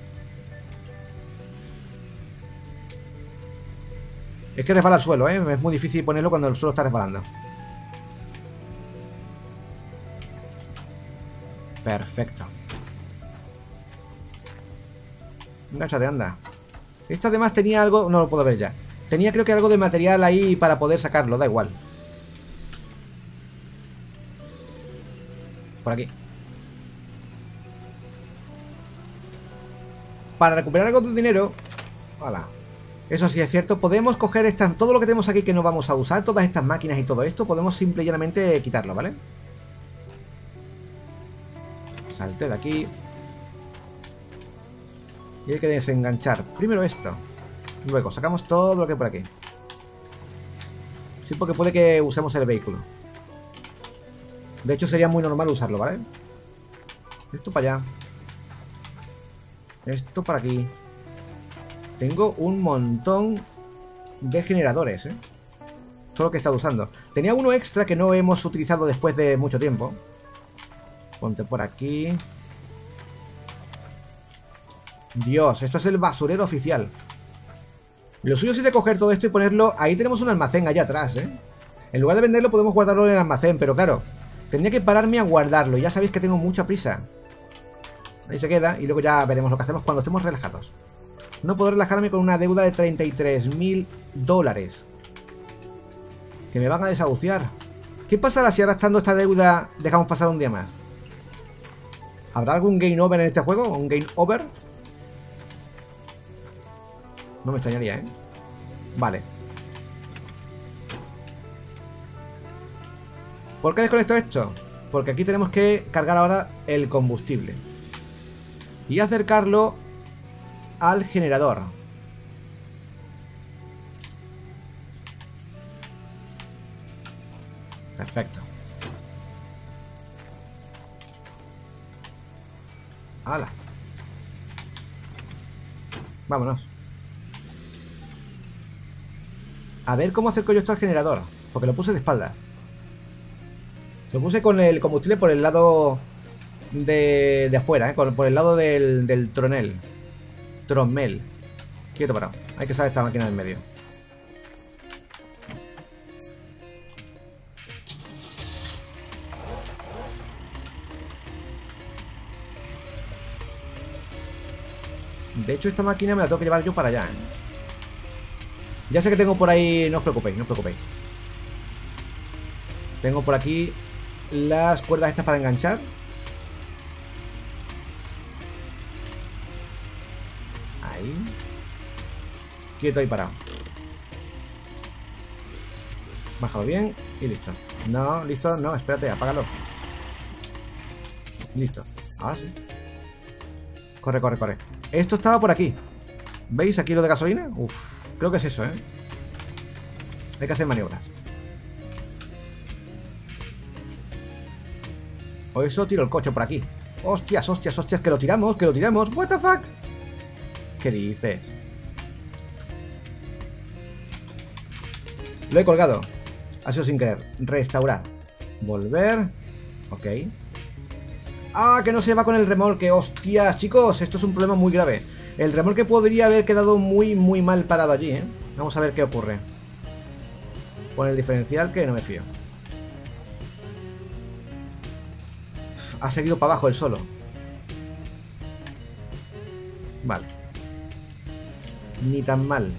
A: Es que resbala el suelo, ¿eh? Es muy difícil ponerlo cuando el suelo está resbalando. Perfecto. Enganchate, anda. Esto además tenía algo... no lo puedo ver ya. Tenía creo que algo de material ahí para poder sacarlo, da igual. Por aquí. Para recuperar algo de dinero... Hola. Eso sí es cierto. Podemos coger estas, todo lo que tenemos aquí que no vamos a usar. Todas estas máquinas y todo esto. Podemos simple y llanamente quitarlo, ¿vale? Salte de aquí. Y hay que desenganchar. Primero esto. Luego sacamos todo lo que hay por aquí. Sí, porque puede que usemos el vehículo. De hecho sería muy normal usarlo, ¿vale? Esto para allá. Esto para aquí. Tengo un montón de generadores, ¿eh? Todo lo que he estado usando. Tenía uno extra que no hemos utilizado después de mucho tiempo. Ponte por aquí. Dios, esto es el basurero oficial. Lo suyo sería coger todo esto y ponerlo... Ahí tenemos un almacén allá atrás, ¿eh? En lugar de venderlo podemos guardarlo en el almacén, pero claro, tendría que pararme a guardarlo. Ya sabéis que tengo mucha prisa. Ahí se queda y luego ya veremos lo que hacemos cuando estemos relajados. No puedo relajarme con una deuda de treinta y tres mil dólares. Que me van a desahuciar. ¿Qué pasará si ahora estando esta deuda dejamos pasar un día más? ¿Habrá algún game over en este juego? ¿Un game over? No me extrañaría, ¿eh? Vale. ¿Por qué desconecto esto? Porque aquí tenemos que cargar ahora el combustible. Y acercarlo al generador. Perfecto. ¡Hala! Vámonos. A ver cómo acerco yo esto al generador. Porque lo puse de espaldas. Lo puse con el combustible por el lado de, de afuera, ¿eh? Por el lado del, del tronel. Tronmel. Quieto parado. Hay que saber esta máquina en medio. De hecho, esta máquina me la tengo que llevar yo para allá, ¿eh? Ya sé que tengo por ahí... No os preocupéis, no os preocupéis. Tengo por aquí las cuerdas estas para enganchar. Ahí. Quieto ahí parado. Bájalo bien y listo. No, listo, no, espérate, apágalo. Listo, ahora sí. Corre, corre, corre. Esto estaba por aquí. ¿Veis aquí lo de gasolina? Uf, creo que es eso, ¿eh? Hay que hacer maniobras. O eso, tiro el coche por aquí. Hostias, hostias, hostias, que lo tiramos, que lo tiramos. What the fuck? ¿Qué dices? Lo he colgado. Ha sido sin querer. Restaurar. Volver. Ok. Ah, que no se va con el remolque. Hostias, chicos, esto es un problema muy grave. El remolque podría haber quedado muy, muy mal parado allí, ¿eh? Vamos a ver qué ocurre. Pon el diferencial, que no me fío. Ha seguido para abajo el solo. Vale. Ni tan mal.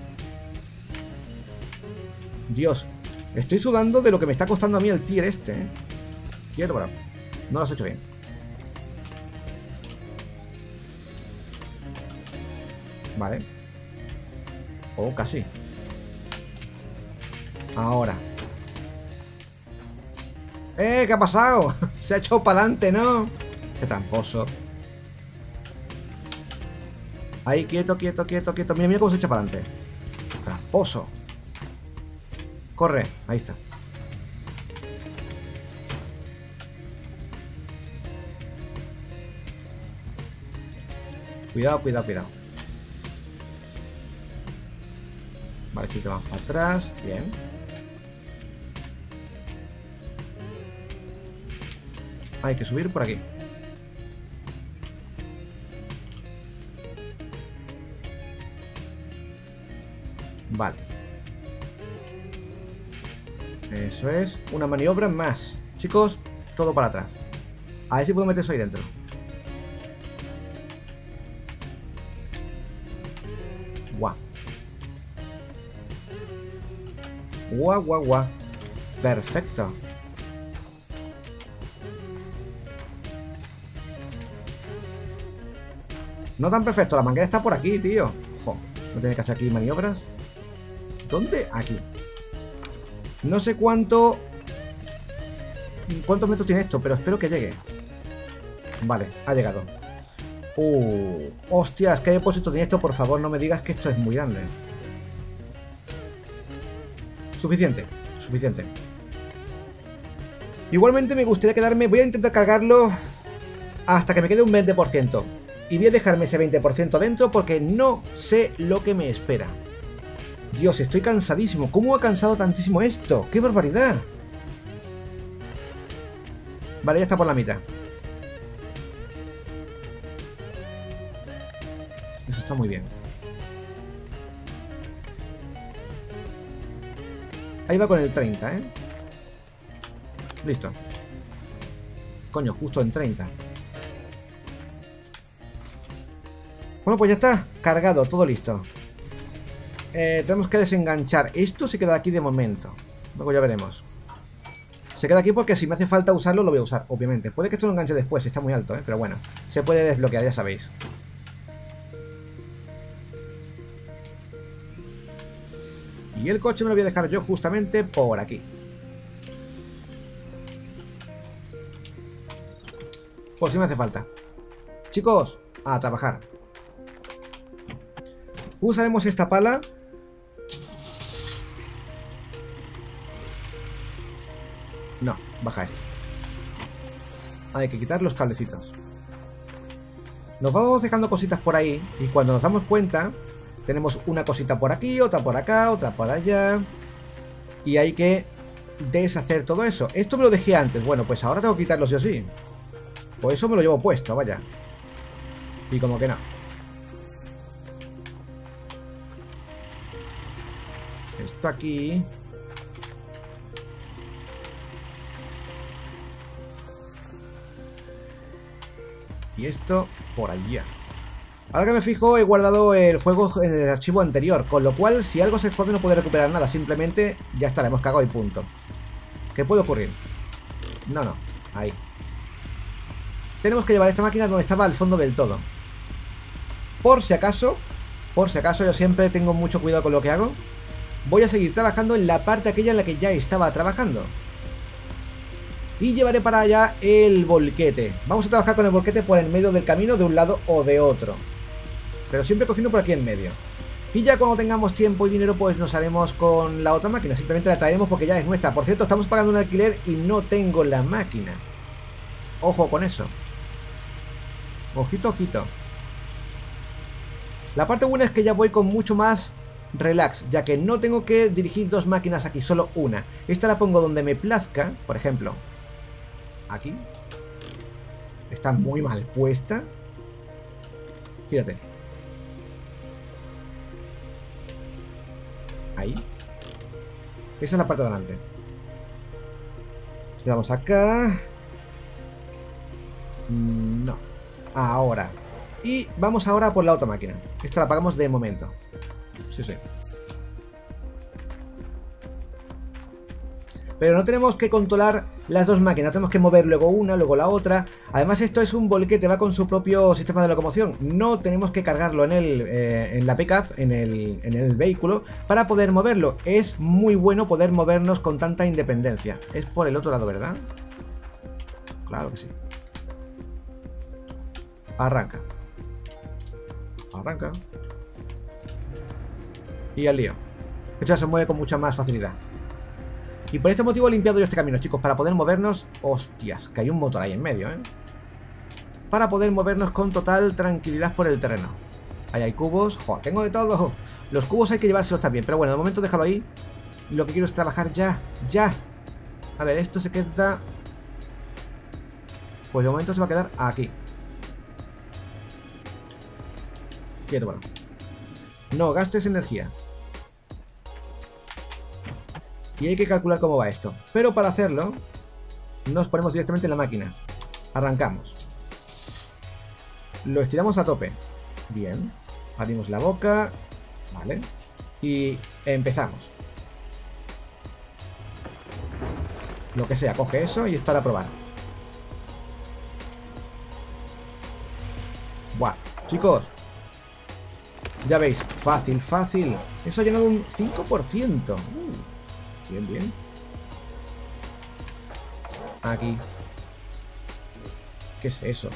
A: Dios, estoy sudando de lo que me está costando a mí el tier este, ¿eh? Quiero, pero no lo has hecho bien. Vale. Oh, casi. Ahora. ¡Eh! ¿Qué ha pasado? Se ha echado para adelante, ¿no? Qué tramposo. Ahí, quieto, quieto, quieto, quieto. Mira, mira cómo se echa para adelante. Tramposo. Corre, ahí está. Cuidado, cuidado, cuidado. Vale, aquí te vamos para atrás. Bien. Hay que subir por aquí. Vale. Eso es. Una maniobra más. Chicos, todo para atrás. A ver si puedo meter eso ahí dentro. Guau. Guau, guau, guau. Perfecto. No tan perfecto, la manguera está por aquí, tío. Jo, no tiene que hacer aquí maniobras. ¿Dónde? Aquí. No sé cuánto... ¿Cuántos metros tiene esto? Pero espero que llegue. Vale, ha llegado. Uh, hostias, ¿qué depósito tiene esto? Por favor, no me digas que esto es muy grande. Suficiente, suficiente. Igualmente me gustaría quedarme... Voy a intentar cargarlo hasta que me quede un veinte por ciento. Y voy a dejarme ese veinte por ciento dentro porque no sé lo que me espera. Dios, estoy cansadísimo. ¿Cómo ha cansado tantísimo esto? ¡Qué barbaridad! Vale, ya está por la mitad. Eso está muy bien. Ahí va con el treinta, ¿eh? Listo. Coño, justo en treinta. Bueno, pues ya está. Cargado, todo listo. Eh, tenemos que desenganchar. Esto se queda aquí de momento. Luego ya veremos. Se queda aquí porque si me hace falta usarlo, lo voy a usar, obviamente. Puede que esto lo enganche después, está muy alto, ¿eh? Pero bueno, se puede desbloquear, ya sabéis. Y el coche me lo voy a dejar yo justamente por aquí. Por si me hace falta. Chicos, a trabajar. Usaremos esta pala. baja esto. Hay que quitar los cablecitos. Nos vamos dejando cositas por ahí y cuando nos damos cuenta tenemos una cosita por aquí, otra por acá, otra por allá y hay que deshacer todo eso. Esto me lo dejé antes, bueno pues ahora tengo que quitarlo sí o sí. Pues eso me lo llevo puesto, vaya. Y como que no. Esto aquí. Y esto por allá. Ahora que me fijo, he guardado el juego en el archivo anterior, con lo cual si algo se esconde no puede recuperar nada, simplemente ya está, le hemos cagado y punto. ¿Qué puede ocurrir? No, no, ahí. Tenemos que llevar esta máquina donde estaba al fondo del todo. Por si acaso, por si acaso yo siempre tengo mucho cuidado con lo que hago, voy a seguir trabajando en la parte aquella en la que ya estaba trabajando. Y llevaré para allá el volquete. Vamos a trabajar con el volquete por el medio del camino, de un lado o de otro. Pero siempre cogiendo por aquí en medio. Y ya cuando tengamos tiempo y dinero, pues nos haremos con la otra máquina. Simplemente la traeremos porque ya es nuestra. Por cierto, estamos pagando un alquiler y no tengo la máquina. Ojo con eso. Ojito, ojito. La parte buena es que ya voy con mucho más relax, ya que no tengo que dirigir dos máquinas aquí, solo una. Esta la pongo donde me plazca, por ejemplo. Aquí. Está muy mal puesta. Fíjate. Ahí. Esa es la parte de adelante. Le damos acá. No. Ahora. Y vamos ahora por la otra máquina. Esta la apagamos de momento. Sí, sí. Pero no tenemos que controlar las dos máquinas. Tenemos que mover luego una, luego la otra. Además esto es un volquete, va con su propio sistema de locomoción. No tenemos que cargarlo en, el, eh, en la pickup, en el, en el vehículo, para poder moverlo. Es muy bueno poder movernos con tanta independencia. Es por el otro lado, ¿verdad? Claro que sí. Arranca. Arranca. Y al lío. Esto ya se mueve con mucha más facilidad. Y por este motivo he limpiado yo este camino, chicos, para poder movernos... Hostias, que hay un motor ahí en medio, ¿eh? Para poder movernos con total tranquilidad por el terreno. Ahí hay cubos. Joder, tengo de todo. Los cubos hay que llevárselos también. Pero bueno, de momento déjalo ahí. Lo que quiero es trabajar ya, ya. A ver, esto se queda... Pues de momento se va a quedar aquí. Quieto, bueno. No gastes energía. Y hay que calcular cómo va esto. Pero para hacerlo, nos ponemos directamente en la máquina. Arrancamos. Lo estiramos a tope. Bien. Abrimos la boca. Vale. Y empezamos. Lo que sea, coge eso y es para probar. Buah, chicos. Ya veis, fácil, fácil. Eso ha llenado un cinco por ciento. Uh. Bien, bien. Aquí. ¿Qué es eso?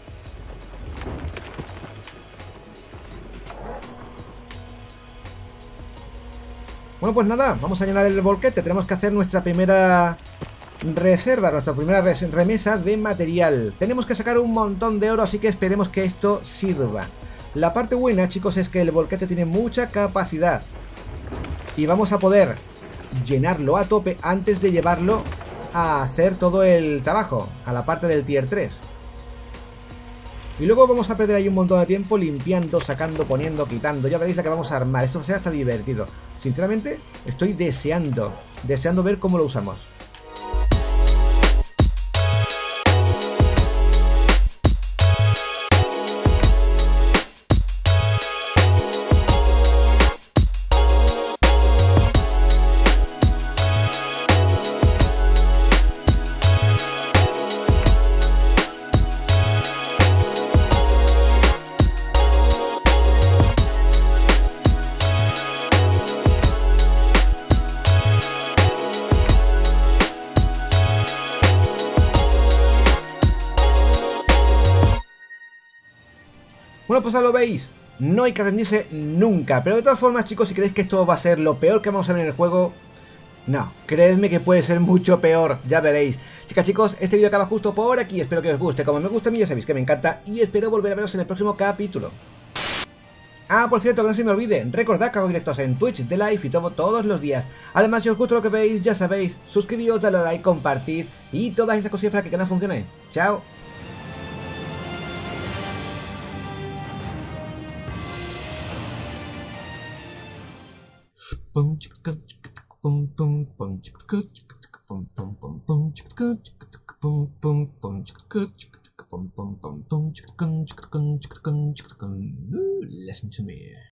A: Bueno, pues nada, vamos a llenar el volquete. Tenemos que hacer nuestra primera reserva, nuestra primera res remesa de material. Tenemos que sacar un montón de oro, así que esperemos que esto sirva. La parte buena, chicos, es que el volquete tiene mucha capacidad. Y vamos a poder llenarlo a tope antes de llevarlo a hacer todo el trabajo, a la parte del tier tres. Y luego vamos a perder ahí un montón de tiempo limpiando, sacando, poniendo, quitando. Ya veréis la que vamos a armar. Esto va a ser hasta divertido. Sinceramente, estoy deseando, deseando ver cómo lo usamos. Bueno, pues ya lo veis, no hay que rendirse nunca. Pero de todas formas, chicos, si creéis que esto va a ser lo peor que vamos a ver en el juego, No, creedme que puede ser mucho peor, ya veréis. Chicas, chicos, este vídeo acaba justo por aquí, espero que os guste, como me gusta a mí ya sabéis que me encanta y espero volver a veros en el próximo capítulo. Ah, por cierto, que no se me olvide, recordad que hago directos en Twitch, de Live y todo todos los días. Además, si os gusta lo que veis, ya sabéis, suscribíos, dale a like, compartid y todas esas cosillas para que el canal funcione. Chao. Pum chicka chicka pum pum pum chicka chicka pum pum pum pum chicka chicka pum pum pum chicka chicka pum pum pum pum chicka chicka chicka chicka. Listen to me.